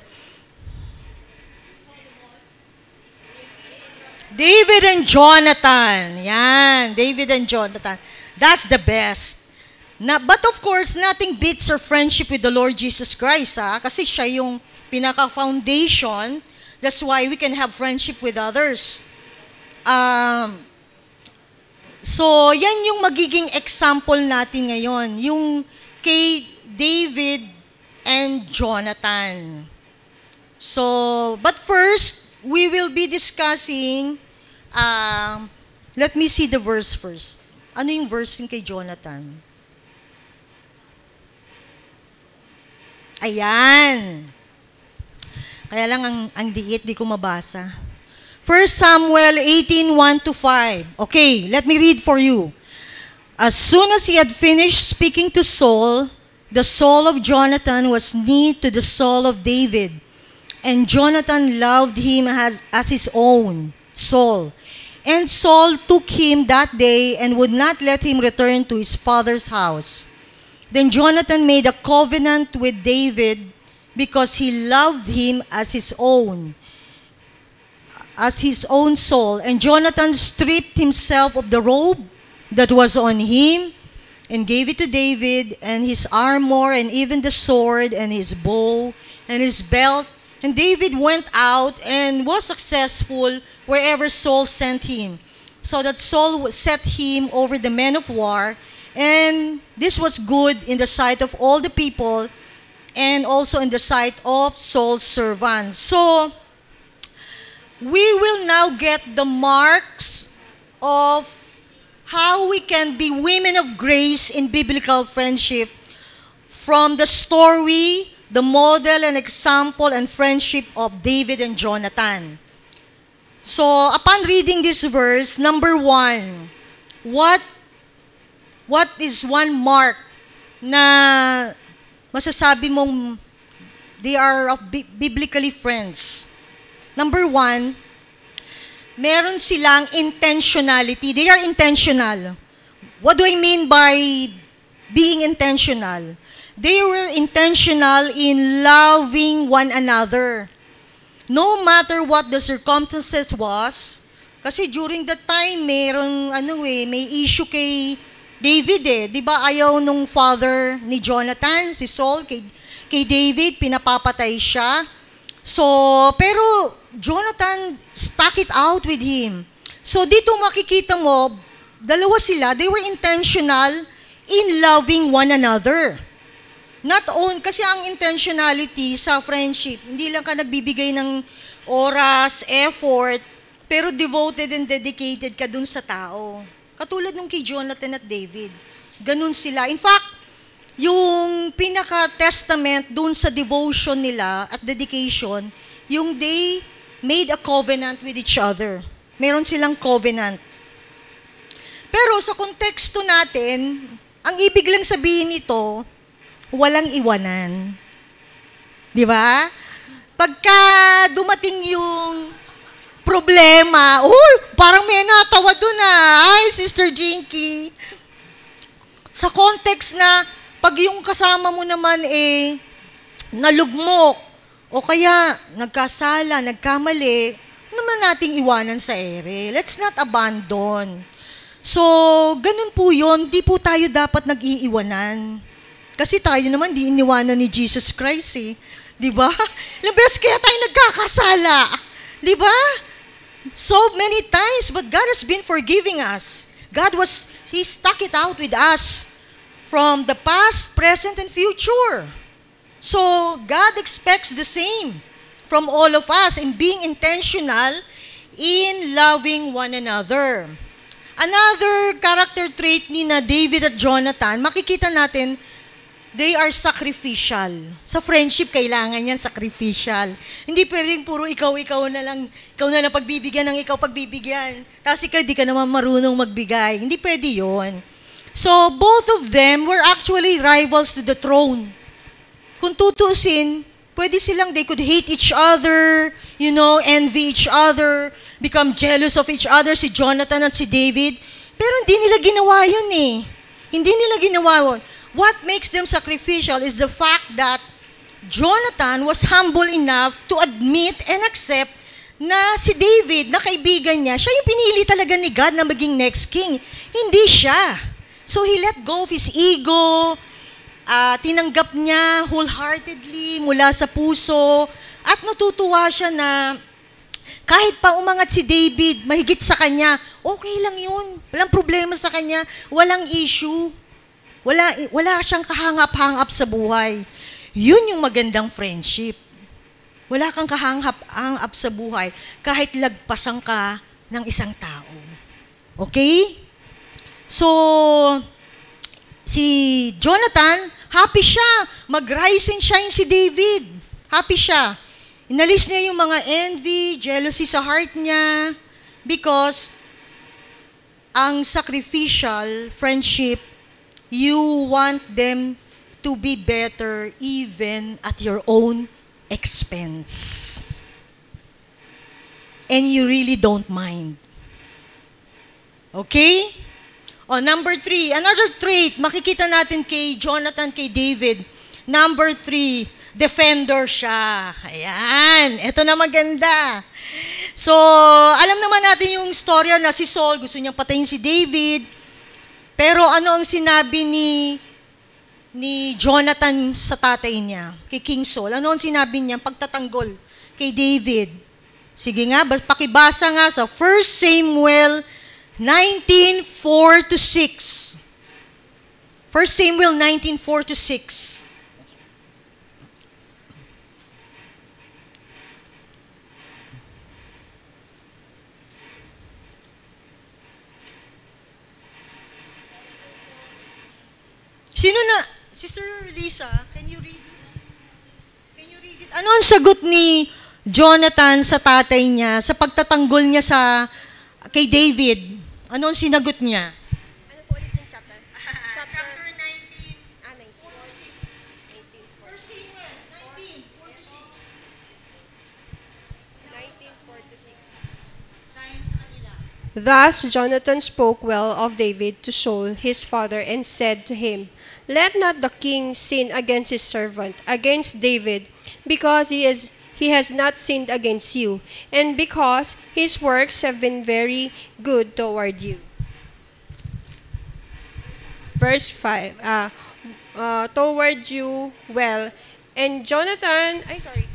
David and Jonathan. Yan, David and Jonathan. That's the best. Na, but of course, nothing beats our friendship with the Lord Jesus Christ. Ha? Kasi siya yung pinaka-foundation. That's why we can have friendship with others. Um, so, yan yung magiging example natin ngayon. Yung kay David and Jonathan. So, but first, we will be discussing, uh, let me see the verse first. Ano yung verse yung kay Jonathan? Ayan. Kaya lang ang, ang diit, di ko mabasa. First Samuel eighteen, one to five. Okay, let me read for you. As soon as he had finished speaking to Saul, the soul of Jonathan was knit to the soul of David, and Jonathan loved him as, as his own soul. And Saul took him that day and would not let him return to his father's house. Then Jonathan made a covenant with David because he loved him as his own, as his own soul. And Jonathan stripped himself of the robe that was on him and gave it to David, and his armor, and even the sword, and his bow, and his belt. And David went out and was successful wherever Saul sent him, so that Saul set him over the men of war. And this was good in the sight of all the people, and also in the sight of Saul's servants. So, we will now get the marks of how we can be women of grace in biblical friendship from the story, the model and example and friendship of David and Jonathan. So, upon reading this verse, number one, what what is one mark na masasabi mong they are of bi- biblically friends? Number one, meron silang intentionality. They are intentional. What do I mean by being intentional? They were intentional in loving one another. No matter what the circumstances was, kasi during that time, meron, ano eh, may issue kay David eh. Di ba ayaw nung father ni Jonathan, si Saul, kay, kay David, pinapapatay siya. So, pero Jonathan stuck it out with him. So, dito makikita mo, dalawa sila, they were intentional in loving one another. Not only, kasi ang intentionality sa friendship, hindi lang ka nagbibigay ng oras, effort, pero devoted and dedicated ka dun sa tao. Katulad nung kay Jonathan at David. Ganun sila. In fact, yung pinaka-testament dun sa devotion nila at dedication, yung they made a covenant with each other. Meron silang covenant. Pero sa konteksto natin, ang ibig lang sabihin nito, walang iwanan. Di ba? Pagka dumating yung problema, oh, parang may natawa doon ah. Ay, Sister Jinky. Sa context na, pag yung kasama mo naman eh, nalugmok, o kaya nagkasala, nagkamali, naman nating iwanan sa ere. Let's not abandon. So, ganun po yun. Di po tayo dapat nag-iiwanan. Kasi tayo naman di iniwanan ni Jesus Christ eh. Di ba? Ilang beses kaya tayo nagkakasala. Di ba? So many times, but God has been forgiving us. God was, He stuck it out with us from the past, present, and future. So, God expects the same from all of us in being intentional in loving one another. Another character trait ni na David at Jonathan, makikita natin, they are sacrificial. Sa friendship, kailangan yan, sacrificial. Hindi pwedeng puro ikaw, ikaw na lang, ikaw na lang pagbibigyan ng ikaw pagbibigyan. Tapos ikaw, di ka naman marunong magbigay. Hindi pwede yon. So, both of them were actually rivals to the throne. Kung tutusin, pwede silang, they could hate each other, you know, envy each other, become jealous of each other, si Jonathan at si David. Pero hindi nila ginawa yun eh. Hindi nila ginawa yun. What makes them sacrificial is the fact that Jonathan was humble enough to admit and accept na si David, na kaibigan niya, siya yung pinili talaga ni God na maging next king. Hindi siya. So he let go of his ego, uh, tinanggap niya wholeheartedly mula sa puso, at natutuwa siya na kahit pa umangat si David, mahigit sa kanya, okay lang yun. Walang problema sa kanya, walang issue. Wala, wala siyang kahangap-hangap sa buhay. Yun yung magandang friendship. Wala kang kahangap-hangap sa buhay kahit lagpasan ka ng isang tao. Okay? So, si Jonathan, happy siya. Mag-rising shine si David. Happy siya. Inalis niya yung mga envy, jealousy sa heart niya because ang sacrificial friendship, you want them to be better even at your own expense. And you really don't mind. Okay? Oh, number three, another trait, makikita natin kay Jonathan, kay David. Number three, defender siya. Ayan, ito na maganda. So, alam naman natin yung storya na si Saul, gusto niyang patayin si David. Pero ano ang sinabi ni ni Jonathan sa tatay niya, kay King Saul? Ano ang sinabi niya pagtatanggol kay David? Sige nga, pakibasa nga sa First Samuel nineteen, four to six. First Samuel nineteen, four to six. Sino na? Sister Lisa, can you read it? Can you read it? Ano ang sagot ni Jonathan sa tatay niya, sa pagtatanggol niya sa kay David? Ano ang sinagot niya? Ano po ulit yung chapter? Chapter nineteen, Ah, nineteen. four to six. First Samuel nineteen, four to six. nineteen, four to six. Sayon sa kanila. Thus Jonathan spoke well of David to Saul his father and said to him, let not the king sin against his servant, against David, because he is he has not sinned against you, and because his works have been very good toward you. Verse five, uh, uh, toward you well, and Jonathan, I sorry.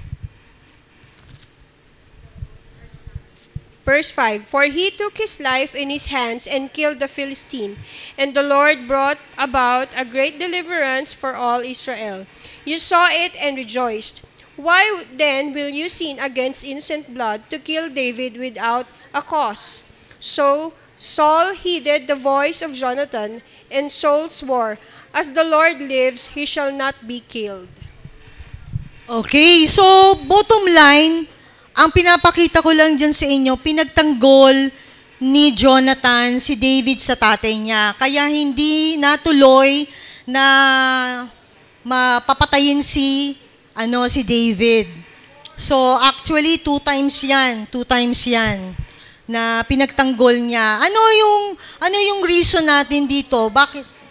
Verse five, for he took his life in his hands and killed the Philistine, and the Lord brought about a great deliverance for all Israel. You saw it and rejoiced. Why then will you sin against innocent blood to kill David without a cause? So Saul heeded the voice of Jonathan, and Saul swore, as the Lord lives, he shall not be killed. Okay, so bottom line, ang pinapakita ko lang dyan sa inyo, pinagtanggol ni Jonathan si David sa tatay niya. Kaya hindi natuloy na mapapatayin si, ano, si David. So actually, two times yan. Two times yan na pinagtanggol niya. Ano yung, ano yung reason natin dito? Bakit?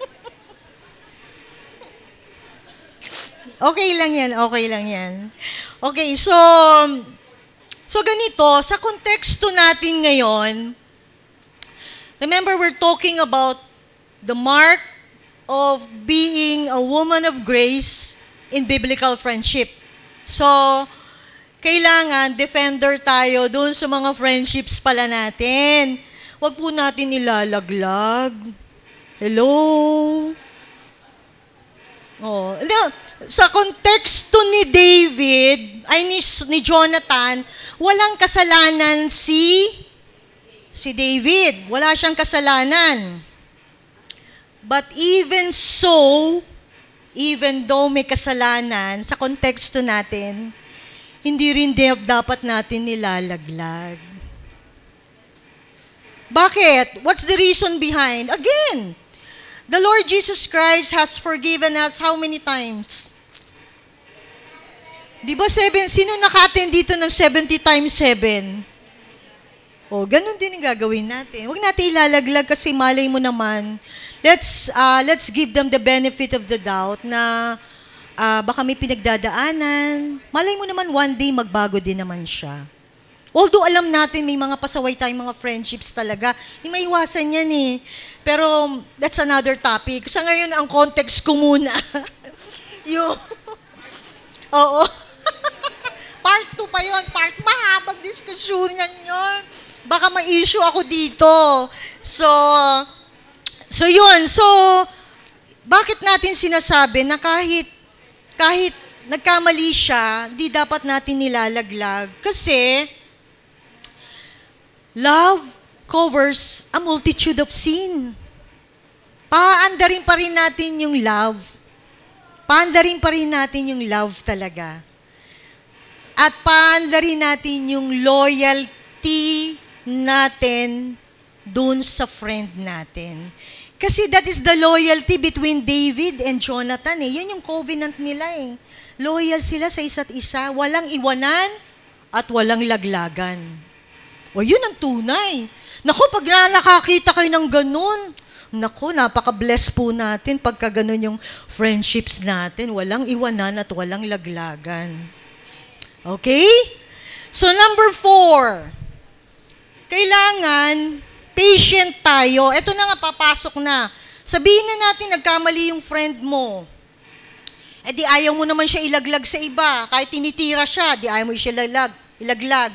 Okay lang yan, okay lang yan. Okay, so, so ganito, sa konteksto natin ngayon, remember we're talking about the mark of being a woman of grace in biblical friendship. So, kailangan defender tayo doon sa mga friendships pala natin. Huwag po natin ilalaglag. Hello? Oh, sa konteksto ni David, ay ni, ni Jonathan, walang kasalanan si si David. Wala siyang kasalanan. But even so, even though may kasalanan, sa konteksto natin, hindi rin dapat natin nilalaglag. Bakit? What's the reason behind? Again, the Lord Jesus Christ has forgiven us how many times? Di ba seven? Sino naka-attend dito ng seventy times seven? O, ganun din ang gagawin natin. Huwag natin ilalaglag kasi malay mo naman. Let's, uh, let's give them the benefit of the doubt na uh, baka may pinagdadaanan. Malay mo naman one day magbago din naman siya. Although alam natin may mga pasaway tayong mga friendships talaga, hindi maiwasan yan eh. Pero that's another topic. Sa ngayon, ang context ko muna. yung, oo. Part two pa yun. Part mahabang diskusyon yan yun. Baka may issue ako dito. So, so yun. So, bakit natin sinasabi na kahit, kahit nagkamali siya, di dapat natin nilalaglag? Kasi, love covers a multitude of sin. Paandarin pa rin natin yung love. Paandarin pa rin natin yung love talaga. At paandarin natin yung loyalty natin dun sa friend natin. Kasi that is the loyalty between David and Jonathan. Eh. Yun yung covenant nila eh. Loyal sila sa isa't isa. Walang iwanan at walang laglagan. O yun ang tunay. Naku, pag nakakita kayo ng ganun, naku, napaka-bless po natin pagka ganun yung friendships natin. Walang iwanan at walang laglagan. Okay? So number four, kailangan patient tayo. Ito na nga, papasok na. Sabihin na natin, nagkamali yung friend mo. Eh di ayaw mo naman siya ilaglag sa iba. Kahit tinitira siya, di ayaw mo siya ilaglag. ilaglag.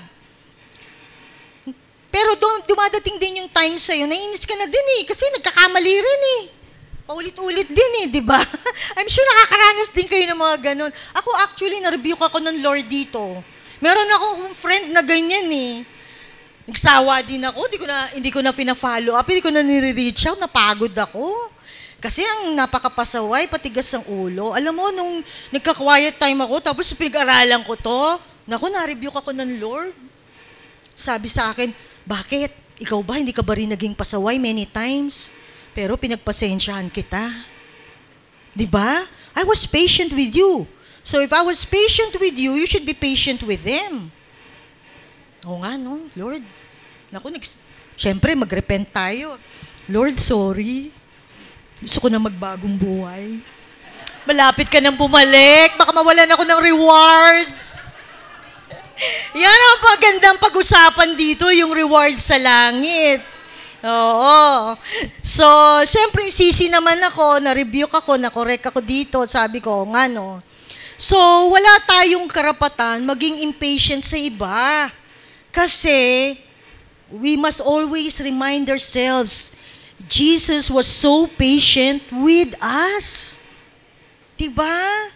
Pero dumadating din yung time sa'yo, naiinis ka na din eh, kasi nagkakamali rin eh. Paulit-ulit din eh, di ba? I'm sure nakakaranas din kayo ng mga ganun. Ako actually, na-rebuke ako ng Lord dito. Meron akong friend na ganyan eh. Nagsawa din ako, hindi ko na, hindi ko na fina-follow up, hindi ko na nire-reach out, napagod ako. Kasi ang napakapasaway, patigas ng ulo. Alam mo, nung nagka-quiet time ako, tapos pinag-aralan ko to, naku, na-rebuke ako ng Lord. Sabi sa akin, bakit? Ikaw ba, hindi ka ba rin naging pasaway many times? Pero pinagpasensyahan kita. Di ba? I was patient with you. So if I was patient with you, you should be patient with them. Oo nga, no? Lord, naku, nags- syempre, mag-repent tayo. Lord, sorry. Gusto ko na magbagong buhay. Malapit ka nang bumalik. Baka mawalan ako ng rewards. Yan ang pagandang pag-usapan dito, yung rewards sa langit. Oo. So, syempre, sisi naman ako, na-rebuke ako, na-correct ako dito. Sabi ko, nga no. So, wala tayong karapatan maging impatient sa iba. Kasi, we must always remind ourselves, Jesus was so patient with us. Diba?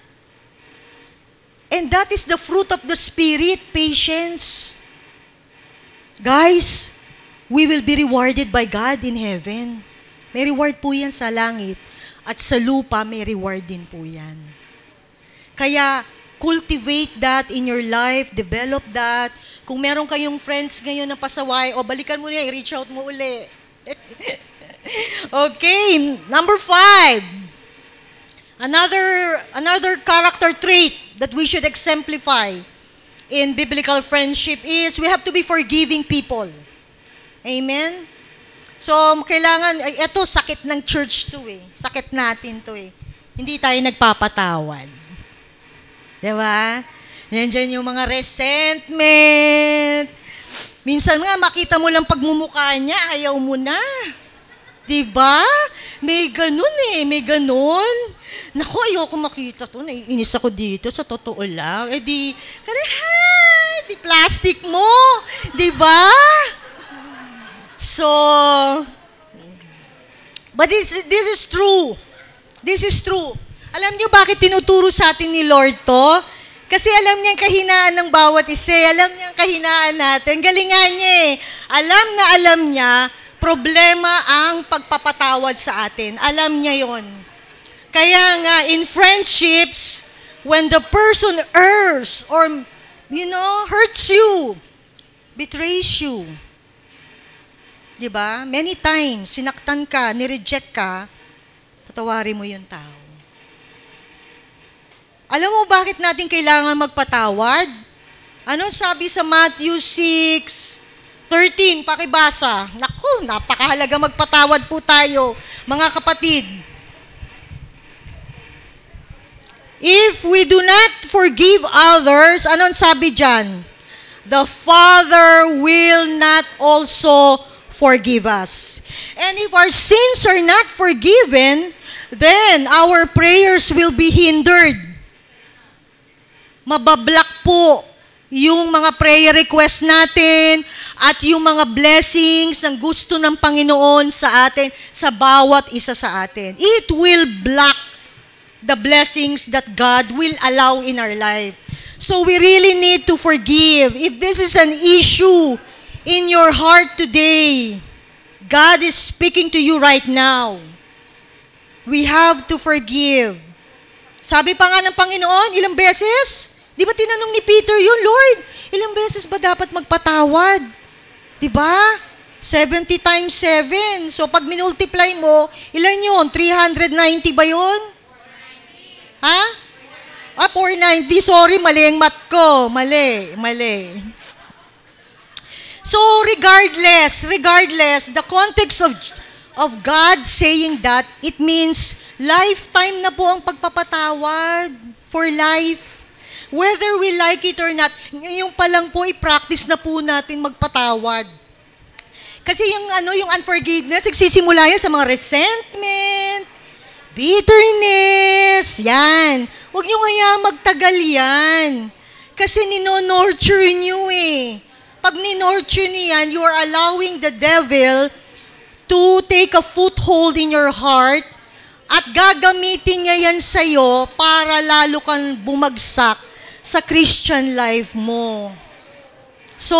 And that is the fruit of the Spirit, patience. Guys, we will be rewarded by God in heaven. May reward po yan sa langit. At sa lupa, may reward din po yan. Kaya, cultivate that in your life, develop that. Kung meron kayong friends ngayon na pasaway, o balikan mo niya, reach out mo uli. Okay, number five. Another, another character trait that we should exemplify in biblical friendship is we have to be forgiving people. Amen? So, kailangan, ay, eto, sakit ng church to eh. Sakit natin to eh. Hindi tayo nagpapatawad. Diba? Nandiyan yung mga resentment. Minsan nga, makita mo lang pagmumukha niya, ayaw mo na. Diba? May ganun eh, may ganun. Naku, ayoko makita to. Naiinis ako dito, sa totoo lang. Eh di, hi, di plastic mo. Diba? So, but this, this is true. This is true. Alam niyo bakit tinuturo sa atin ni Lord to? Kasi alam niya ang kahinaan ng bawat isa. Alam niya ang kahinaan natin. Galingan niya eh. Alam na alam niya, problema ang pagpapatawad sa atin. Alam niya yon. Kaya nga, in friendships, when the person errs or, you know, hurts you, betrays you, diba? Many times, sinaktan ka, nireject ka, patawarin mo yung tao. Alam mo bakit natin kailangan magpatawad? Anong sabi sa Matthew six thirteen? Pakibasa. Naku, napakahalaga magpatawad po tayo, mga kapatid. If we do not forgive others, anong sabi dyan? The Father will not also forgive us. And if our sins are not forgiven, then our prayers will be hindered. Mabablock po yung mga prayer request natin at yung mga blessings ng gusto ng Panginoon sa atin, sa bawat isa sa atin. It will block the blessings that God will allow in our life. So we really need to forgive. If this is an issue in your heart today, God is speaking to you right now. We have to forgive. Sabi pa nga ng Panginoon, ilang beses? Di ba tinanong ni Peter yun, Lord, ilang beses ba dapat magpatawad? Di ba? seventy times seven. So pag minultiply mo, ilan yun? three hundred ninety ba yun? Ha? Ah, four ninety. Sorry, mali ang math ko. Mali, mali. So regardless, regardless, the context of, of God saying that, it means lifetime na po ang pagpapatawad for life. Whether we like it or not, yung pa lang po, i-practice na po natin magpatawad. Kasi yung, ano, yung unforgiveness, nagsisimula yan sa mga resentment, bitterness, yan. Huwag nyo kaya magtagal yan. Kasi nino-nurture nyo eh. Pag ni-nurture nyo yan, you are allowing the devil to take a foothold in your heart at gagamitin niya yan sa'yo para lalo kang bumagsak sa Christian life mo. So,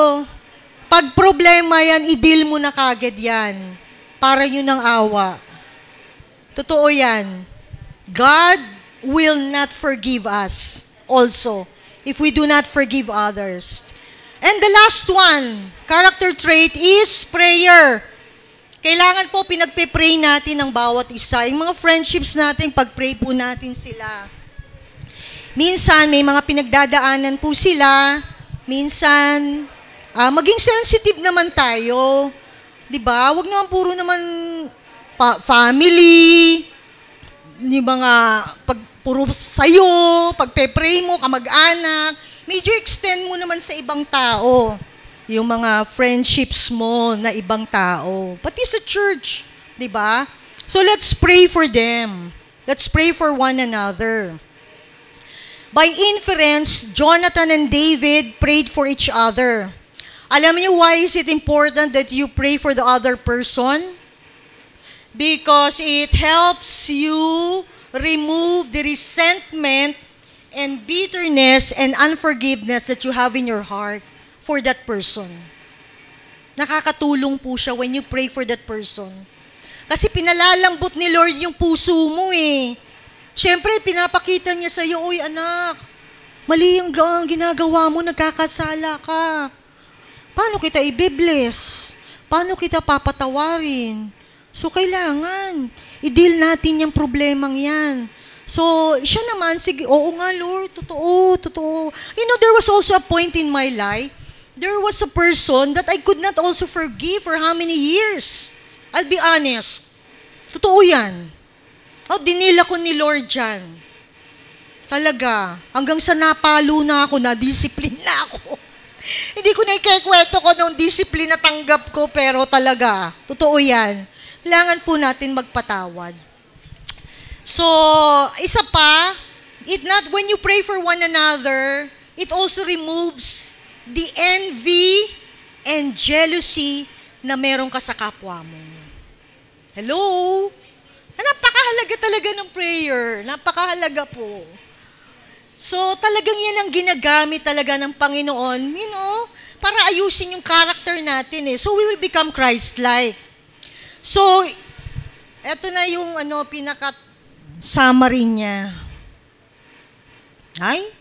pag problema yan, i-deal mo na kagad yan. Para yun ang awa. Totoo yan. God will not forgive us also if we do not forgive others. And the last one, character trait is prayer. Kailangan po pinagpe-pray natin ang bawat isa. Yung mga friendships natin, pag-pray po natin sila. Minsan, may mga pinagdadaanan po sila. Minsan, uh, maging sensitive naman tayo. Diba? Huwag naman puro naman pa- family, di ba nga, pag, puro sa'yo, pagpe-pray mo, kamag-anak, medyo extend mo naman sa ibang tao. Yung mga friendships mo na ibang tao. Pati sa church, di ba? So let's pray for them. Let's pray for one another. By inference, Jonathan and David prayed for each other. Alam niyo why is it important that you pray for the other person? Because it helps you remove the resentment and bitterness and unforgiveness that you have in your heart for that person. Nakakatulong po siya when you pray for that person. Kasi pinalalambot ni Lord yung puso mo eh. Siyempre, pinapakita niya sa iyo, uy anak, mali yung ginagawa mo, nagkakasala ka. Paano kita i-bless? Paano kita papatawarin? So, kailangan, i-deal natin yung problemang yan. So, siya naman, sige, oo nga Lord, totoo, totoo. You know, there was also a point in my life, there was a person that I could not also forgive for how many years. I'll be honest. Totoo yan. Oh, dinila ko ni Lord dyan. Talaga. Hanggang sa napalo na ako, na-discipline na ako. Hindi ko na ikikwento ko nung discipline na tanggap ko, pero talaga, totoo yan. Kailangan po natin magpatawad. So, isa pa, it not when you pray for one another, it also removes the envy and jealousy na meron ka sa kapwa mo. Hello? Napakahalaga talaga ng prayer. Napakahalaga po. So, talagang yan ang ginagamit talaga ng Panginoon, you know, para ayusin yung character natin eh. So, we will become Christ-like. So, eto na yung ano, pinaka-summary niya. Ay?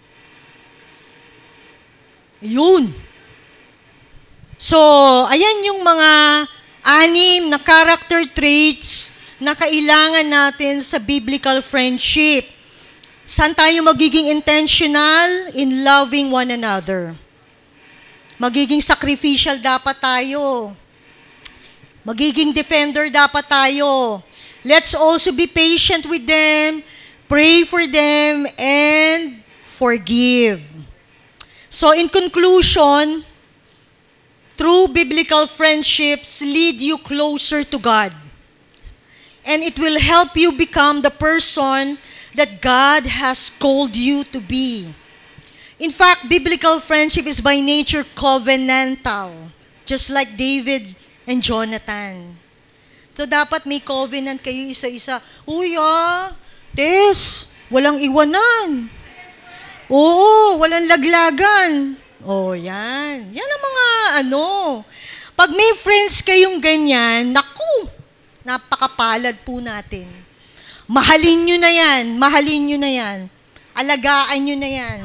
Yun. So, ayan yung mga anim na character traits na kailangan natin sa biblical friendship. Saan tayo magiging intentional in loving one another? Magiging sacrificial dapat tayo. Magiging defender dapat tayo. Let's also be patient with them, pray for them, and forgive. So in conclusion, true biblical friendships lead you closer to God. And it will help you become the person that God has called you to be. In fact, biblical friendship is by nature covenantal, just like David and Jonathan. So dapat may covenant kayo isa-isa. Uy ah, Tess, walang iwanan. Oo, walang laglagan. Oh, yan. Yan ang mga ano. Pag may friends kayong ganyan, naku, napakapalad po natin. Mahalin nyo na yan. Mahalin nyo na yan. Alagaan nyo na yan.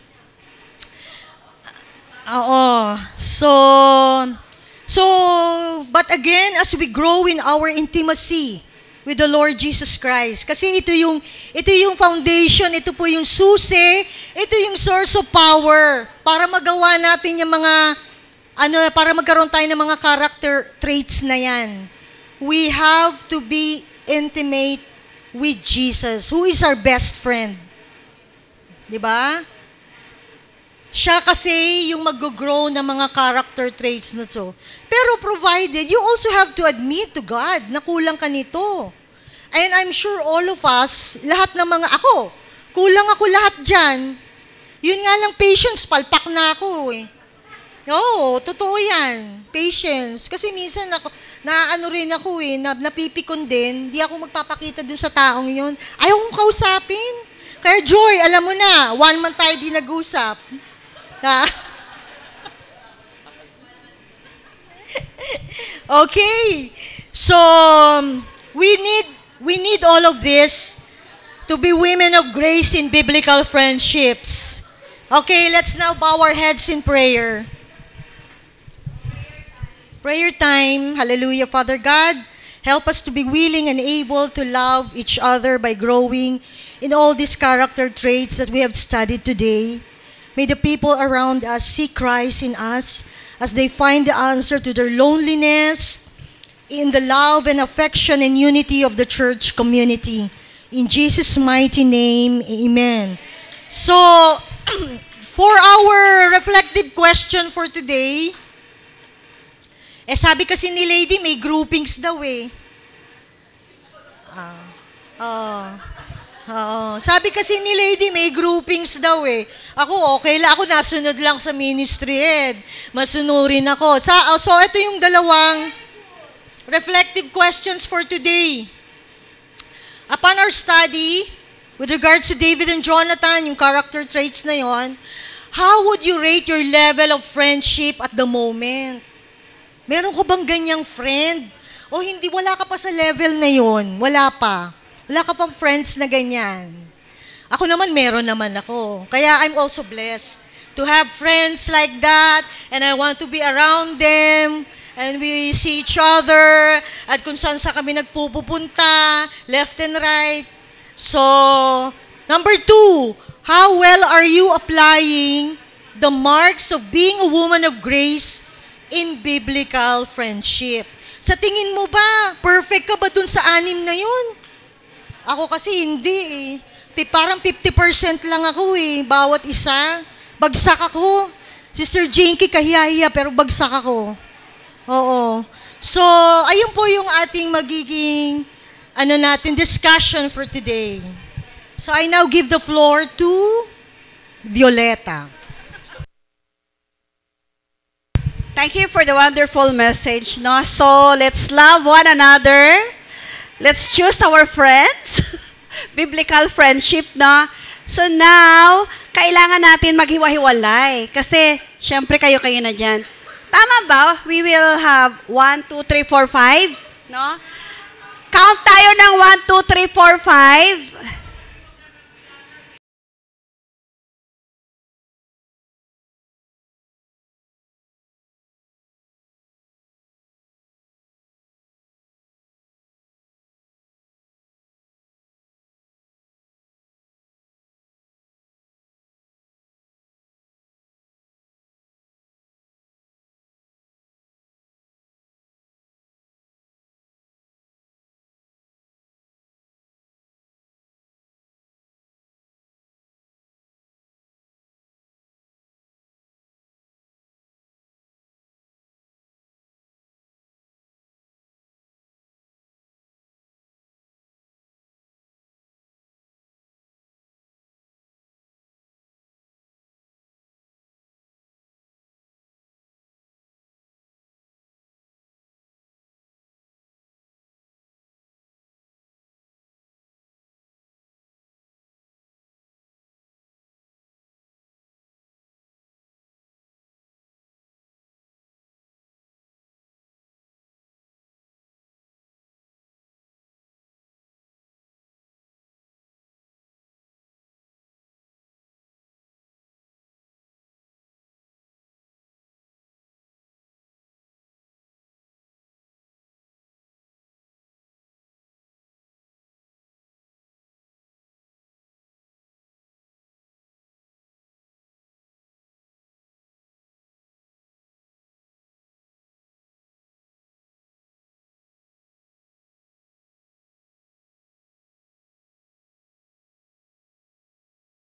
Oo. So, so, but again, as we grow in our intimacy with the Lord Jesus Christ, kasi ito yung, ito yung foundation, ito po yung susi, ito yung source of power para magawa natin yung mga, ano, para magkaroon tayo ng mga character traits na yan. We have to be intimate with Jesus, who is our best friend. Diba? Siya kasi yung mag-grow ng mga character traits na to. Pero provided, you also have to admit to God na kulang ka nito. And I'm sure all of us, lahat ng mga ako, kulang ako lahat dyan. Yun nga lang, patience, palpak na ako eh. Oo, totoo yan. Patience. Kasi minsan ako, naano rin ako eh, na, napipikon din, di ako magpapakita dun sa taong yun. Ayaw kong kausapin. Kaya Joy, alam mo na, one month tayo di nag-usap. Ha? Okay. So, we need, we need all of this to be women of grace in biblical friendships. Okay, let's now bow our heads in prayer. Prayer time. Hallelujah. Father God, help us to be willing and able to love each other by growing in all these character traits that we have studied today. May the people around us see Christ in us as they find the answer to their loneliness in the love and affection and unity of the church community. In Jesus' mighty name, amen. So, for our reflective question for today, eh sabi kasi ni Lady, may groupings daw eh. Ah, oh, oh. Sabi kasi ni Lady, may groupings daw eh. Ako, okay lang. Ako nasunod lang sa ministry head. Masunurin ako. Sa, oh, so, ito yung dalawang reflective questions for today. Upon our study, with regards to David and Jonathan, yung character traits na yon, how would you rate your level of friendship at the moment? Meron ko bang ganyang friend? O hindi, wala ka pa sa level na yon? Wala pa. Wala ka pang friends na ganyan. Ako naman, meron naman ako. Kaya I'm also blessed to have friends like that, and I want to be around them, and we see each other, at kung saan sa kami nagpupunta, left and right. So, number two, how well are you applying the marks of being a woman of grace in biblical friendship? Sa tingin mo ba, perfect ka ba dun sa anim na yun? Ako kasi hindi eh. pi- parang fifty percent lang ako eh, bawat isa. Bagsak ako. Sister Jinky, kahiya-hiya, pero bagsak ako. Oo. So, ayun po yung ating magiging, ano natin, discussion for today. So, I now give the floor to Violeta. Thank you for the wonderful message, no? So, let's love one another. Let's choose our friends. Biblical friendship, no? So now, kailangan natin maghiwa-hiwalay. Kasi, syempre kayo-kayo na dyan. Tama ba? We will have one, two, three, four, five, no? Count tayo ng one, two, three, four, five.